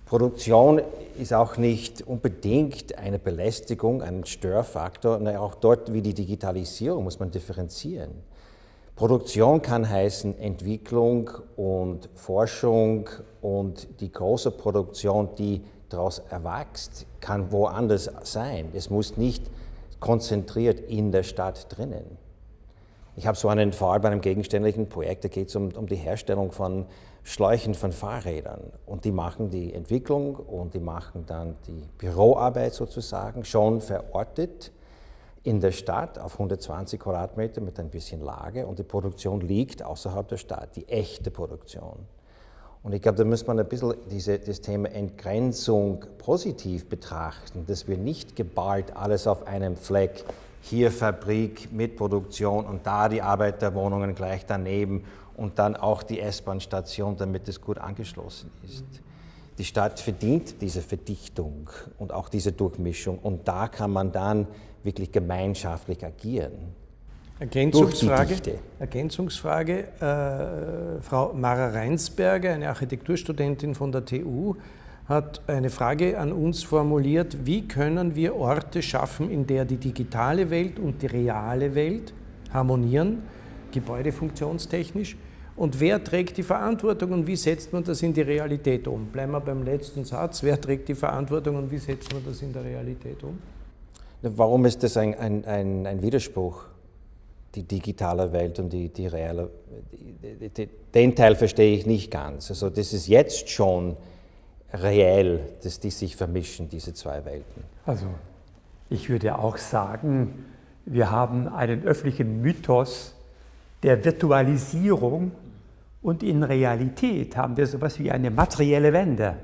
Produktion ist auch nicht unbedingt eine Belästigung, ein Störfaktor. Auch dort wie die Digitalisierung muss man differenzieren. Produktion kann heißen Entwicklung und Forschung, und die große Produktion, die daraus erwächst, kann woanders sein. Es muss nicht konzentriert in der Stadt drinnen. Ich habe so einen Fall bei einem gegenständlichen Projekt, da geht es um, um die Herstellung von Schläuchen von Fahrrädern, und die machen die Entwicklung und die machen dann die Büroarbeit sozusagen schon verortet in der Stadt auf hundertzwanzig Quadratmeter mit ein bisschen Lage, und die Produktion liegt außerhalb der Stadt, die echte Produktion. Und ich glaube, da muss man ein bisschen diese, das Thema Entgrenzung positiv betrachten, dass wir nicht geballt alles auf einem Fleck, hier Fabrik mit Produktion und da die Arbeiterwohnungen gleich daneben und dann auch die S-Bahn-Station, damit es gut angeschlossen ist. Die Stadt verdient diese Verdichtung und auch diese Durchmischung, und da kann man dann wirklich gemeinschaftlich agieren. Ergänzungsfrage, Ergänzungsfrage äh, Frau Mara Reinsberger, eine Architekturstudentin von der T U, hat eine Frage an uns formuliert: Wie können wir Orte schaffen, in der die digitale Welt und die reale Welt harmonieren, gebäudefunktionstechnisch? Und wer trägt die Verantwortung und wie setzt man das in die Realität um? Bleiben wir beim letzten Satz. Wer trägt die Verantwortung und wie setzt man das in der Realität um? Warum ist das ein, ein, ein, ein Widerspruch? Die digitale Welt und die, die reale, die, die, den Teil verstehe ich nicht ganz. Also das ist jetzt schon reell, dass die sich vermischen, diese zwei Welten. Also ich würde auch sagen, wir haben einen öffentlichen Mythos der Virtualisierung, und in Realität haben wir sowas wie eine materielle Wende,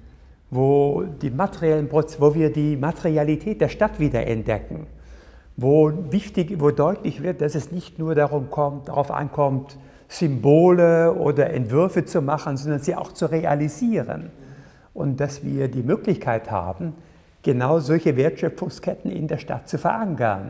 wo, die materiellen Proz- wo wir die Materialität der Stadt wieder entdecken. Wo, wichtig, wo deutlich wird, dass es nicht nur darum kommt, darauf ankommt, Symbole oder Entwürfe zu machen, sondern sie auch zu realisieren. Und dass wir die Möglichkeit haben, genau solche Wertschöpfungsketten in der Stadt zu verankern.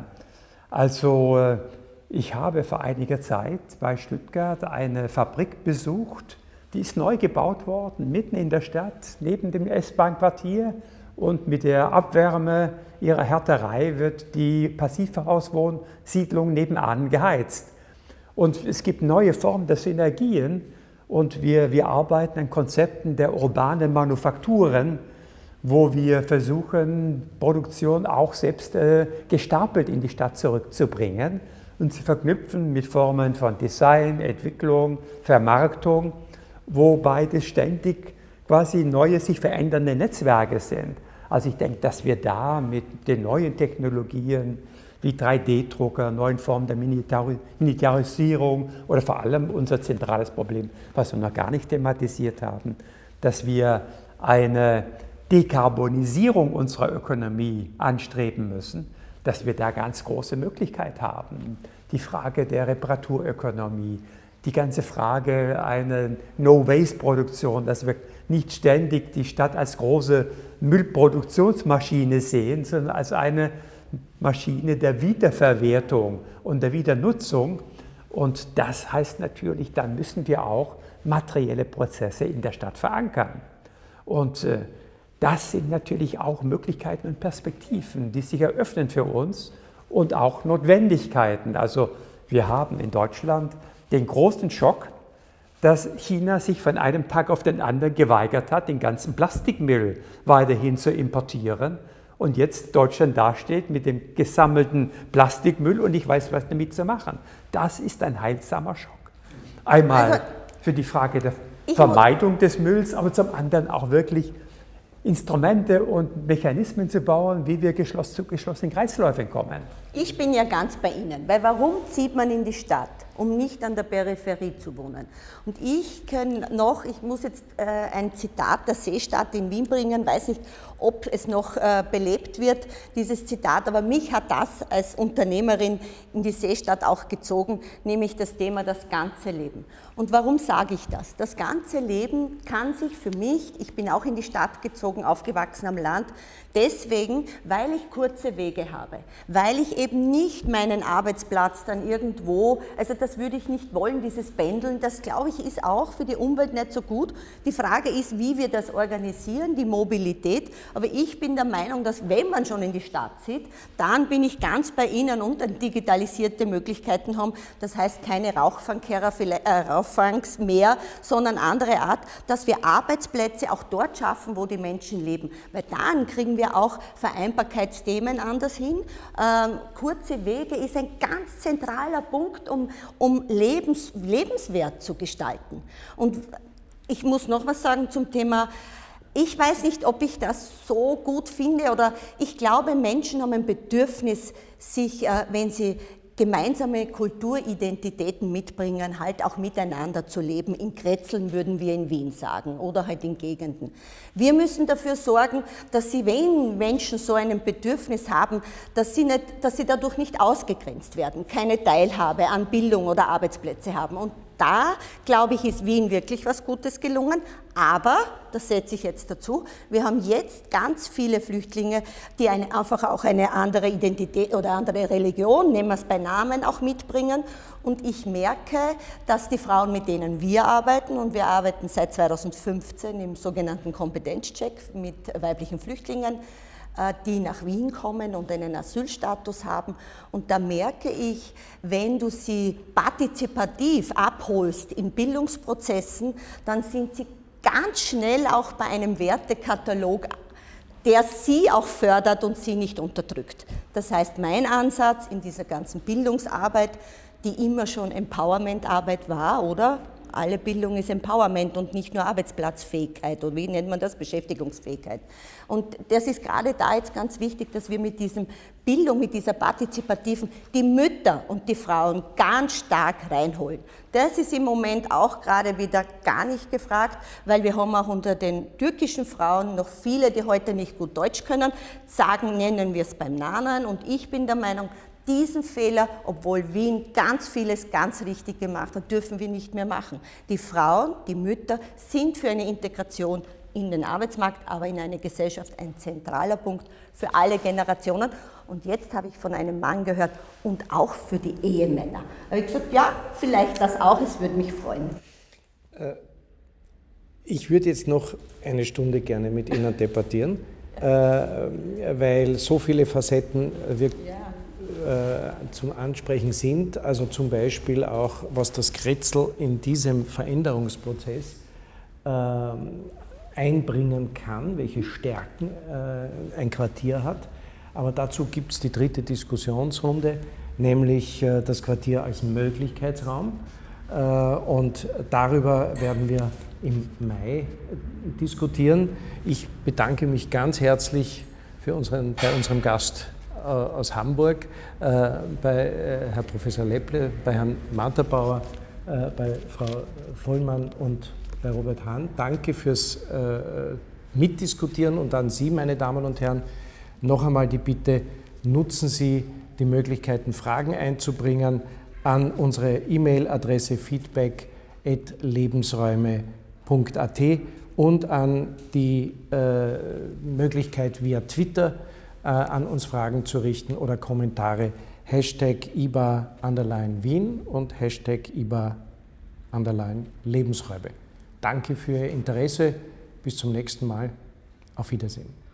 Also ich habe vor einiger Zeit bei Stuttgart eine Fabrik besucht, die ist neu gebaut worden, mitten in der Stadt, neben dem S-Bahn-Quartier. Und mit der Abwärme ihrer Härterei wird die Passivhauswohnsiedlung nebenan geheizt. Und es gibt neue Formen der Synergien, und wir, wir arbeiten an Konzepten der urbanen Manufakturen, wo wir versuchen, Produktion auch selbst äh, gestapelt in die Stadt zurückzubringen und zu verknüpfen mit Formen von Design, Entwicklung, Vermarktung, wobei das ständig quasi neue, sich verändernde Netzwerke sind. Also ich denke, dass wir da mit den neuen Technologien wie drei D Drucker, neuen Formen der Miniaturisierung oder vor allem unser zentrales Problem, was wir noch gar nicht thematisiert haben, dass wir eine Dekarbonisierung unserer Ökonomie anstreben müssen, dass wir da ganz große Möglichkeit haben. Die Frage der Reparaturökonomie, die ganze Frage einer No-Waste-Produktion, dass wir nicht ständig die Stadt als große Müllproduktionsmaschine sehen, sondern als eine Maschine der Wiederverwertung und der Wiedernutzung. Und das heißt natürlich, dann müssen wir auch materielle Prozesse in der Stadt verankern. Und äh, das sind natürlich auch Möglichkeiten und Perspektiven, die sich eröffnen für uns, und auch Notwendigkeiten. Also wir haben in Deutschland den großen Schock, dass China sich von einem Tag auf den anderen geweigert hat, den ganzen Plastikmüll weiterhin zu importieren, und jetzt Deutschland dasteht mit dem gesammelten Plastikmüll und ich weiß, was damit zu machen. Das ist ein heilsamer Schock. Einmal also, für die Frage der Vermeidung des Mülls, aber zum anderen auch wirklich Instrumente und Mechanismen zu bauen, wie wir geschloss, zu geschlossenen Kreisläufen kommen. Ich bin ja ganz bei Ihnen, weil warum zieht man in die Stadt? Um nicht an der Peripherie zu wohnen. Und ich kann noch, ich muss jetzt äh, ein Zitat der Seestadt in Wien bringen, weiß nicht, ob es noch äh, belebt wird, dieses Zitat, aber mich hat das als Unternehmerin in die Seestadt auch gezogen, nämlich das Thema das ganze Leben. Und warum sage ich das? Das ganze Leben kann sich für mich, ich bin auch in die Stadt gezogen, aufgewachsen am Land, deswegen, weil ich kurze Wege habe, weil ich eben nicht meinen Arbeitsplatz dann irgendwo, also das das würde ich nicht wollen, dieses Pendeln. Das, glaube ich, ist auch für die Umwelt nicht so gut. Die Frage ist, wie wir das organisieren, die Mobilität. Aber ich bin der Meinung, dass wenn man schon in die Stadt zieht, dann bin ich ganz bei Ihnen und digitalisierte Möglichkeiten haben. Das heißt, keine Rauchfangkehrer, äh, Rauchfangs mehr, sondern andere Art, dass wir Arbeitsplätze auch dort schaffen, wo die Menschen leben. Weil dann kriegen wir auch Vereinbarkeitsthemen anders hin. Ähm, kurze Wege ist ein ganz zentraler Punkt, um, um Lebens, lebenswert zu gestalten. Und ich muss noch was sagen zum Thema. Ich weiß nicht, ob ich das so gut finde oder ich glaube, Menschen haben ein Bedürfnis, sich, äh, wenn sie gemeinsame Kulturidentitäten mitbringen, halt auch miteinander zu leben. In Kretzeln würden wir in Wien sagen oder halt in Gegenden. Wir müssen dafür sorgen, dass sie, wenn Menschen so ein Bedürfnis haben, dass sie, nicht, dass sie dadurch nicht ausgegrenzt werden, keine Teilhabe an Bildung oder Arbeitsplätze haben. Und da, glaube ich, ist Wien wirklich was Gutes gelungen, aber, das setze ich jetzt dazu, wir haben jetzt ganz viele Flüchtlinge, die eine, einfach auch eine andere Identität oder andere Religion, nehmen wir es bei Namen, auch mitbringen. Und ich merke, dass die Frauen, mit denen wir arbeiten, und wir arbeiten seit zweitausendfünfzehn im sogenannten Kompetenzcheck mit weiblichen Flüchtlingen, die nach Wien kommen und einen Asylstatus haben. Und da merke ich, wenn du sie partizipativ abholst in Bildungsprozessen, dann sind sie ganz schnell auch bei einem Wertekatalog, der sie auch fördert und sie nicht unterdrückt. Das heißt, mein Ansatz in dieser ganzen Bildungsarbeit, die immer schon Empowerment-Arbeit war, oder? Alle Bildung ist Empowerment und nicht nur Arbeitsplatzfähigkeit, oder wie nennt man das? Beschäftigungsfähigkeit. Und das ist gerade da jetzt ganz wichtig, dass wir mit diesem Bildung, mit dieser partizipativen, die Mütter und die Frauen ganz stark reinholen. Das ist im Moment auch gerade wieder gar nicht gefragt, weil wir haben auch unter den türkischen Frauen noch viele, die heute nicht gut Deutsch können, sagen, nennen wir es beim Namen. Und ich bin der Meinung, diesen Fehler, obwohl Wien ganz vieles ganz richtig gemacht hat, dürfen wir nicht mehr machen. Die Frauen, die Mütter sind für eine Integration in den Arbeitsmarkt, aber in eine Gesellschaft ein zentraler Punkt für alle Generationen. Und jetzt habe ich von einem Mann gehört, und auch für die Ehemänner. Da habe ich gesagt, ja, vielleicht das auch, es würde mich freuen. Ich würde jetzt noch eine Stunde gerne mit Ihnen debattieren, weil so viele Facetten wirklich ja. zum Ansprechen sind, also zum Beispiel auch, was das Kretzel in diesem Veränderungsprozess äh, einbringen kann, welche Stärken äh, ein Quartier hat. Aber dazu gibt es die dritte Diskussionsrunde, nämlich äh, das Quartier als Möglichkeitsraum. Äh, und darüber werden wir im Mai diskutieren. Ich bedanke mich ganz herzlich für unseren, bei unserem Gast aus Hamburg, äh, bei äh, Herrn Professor Lepple, bei Herrn Manterbauer, äh, bei Frau Vollmann und bei Robert Hahn. Danke fürs äh, Mitdiskutieren und an Sie, meine Damen und Herren, noch einmal die Bitte, nutzen Sie die Möglichkeiten, Fragen einzubringen an unsere E-Mail-Adresse feedback at lebensräume punkt a t und an die äh, Möglichkeit via Twitter an uns Fragen zu richten oder Kommentare, Hashtag I B A underline Wien und Hashtag I B A underline Lebensräume. Danke für Ihr Interesse, bis zum nächsten Mal, auf Wiedersehen.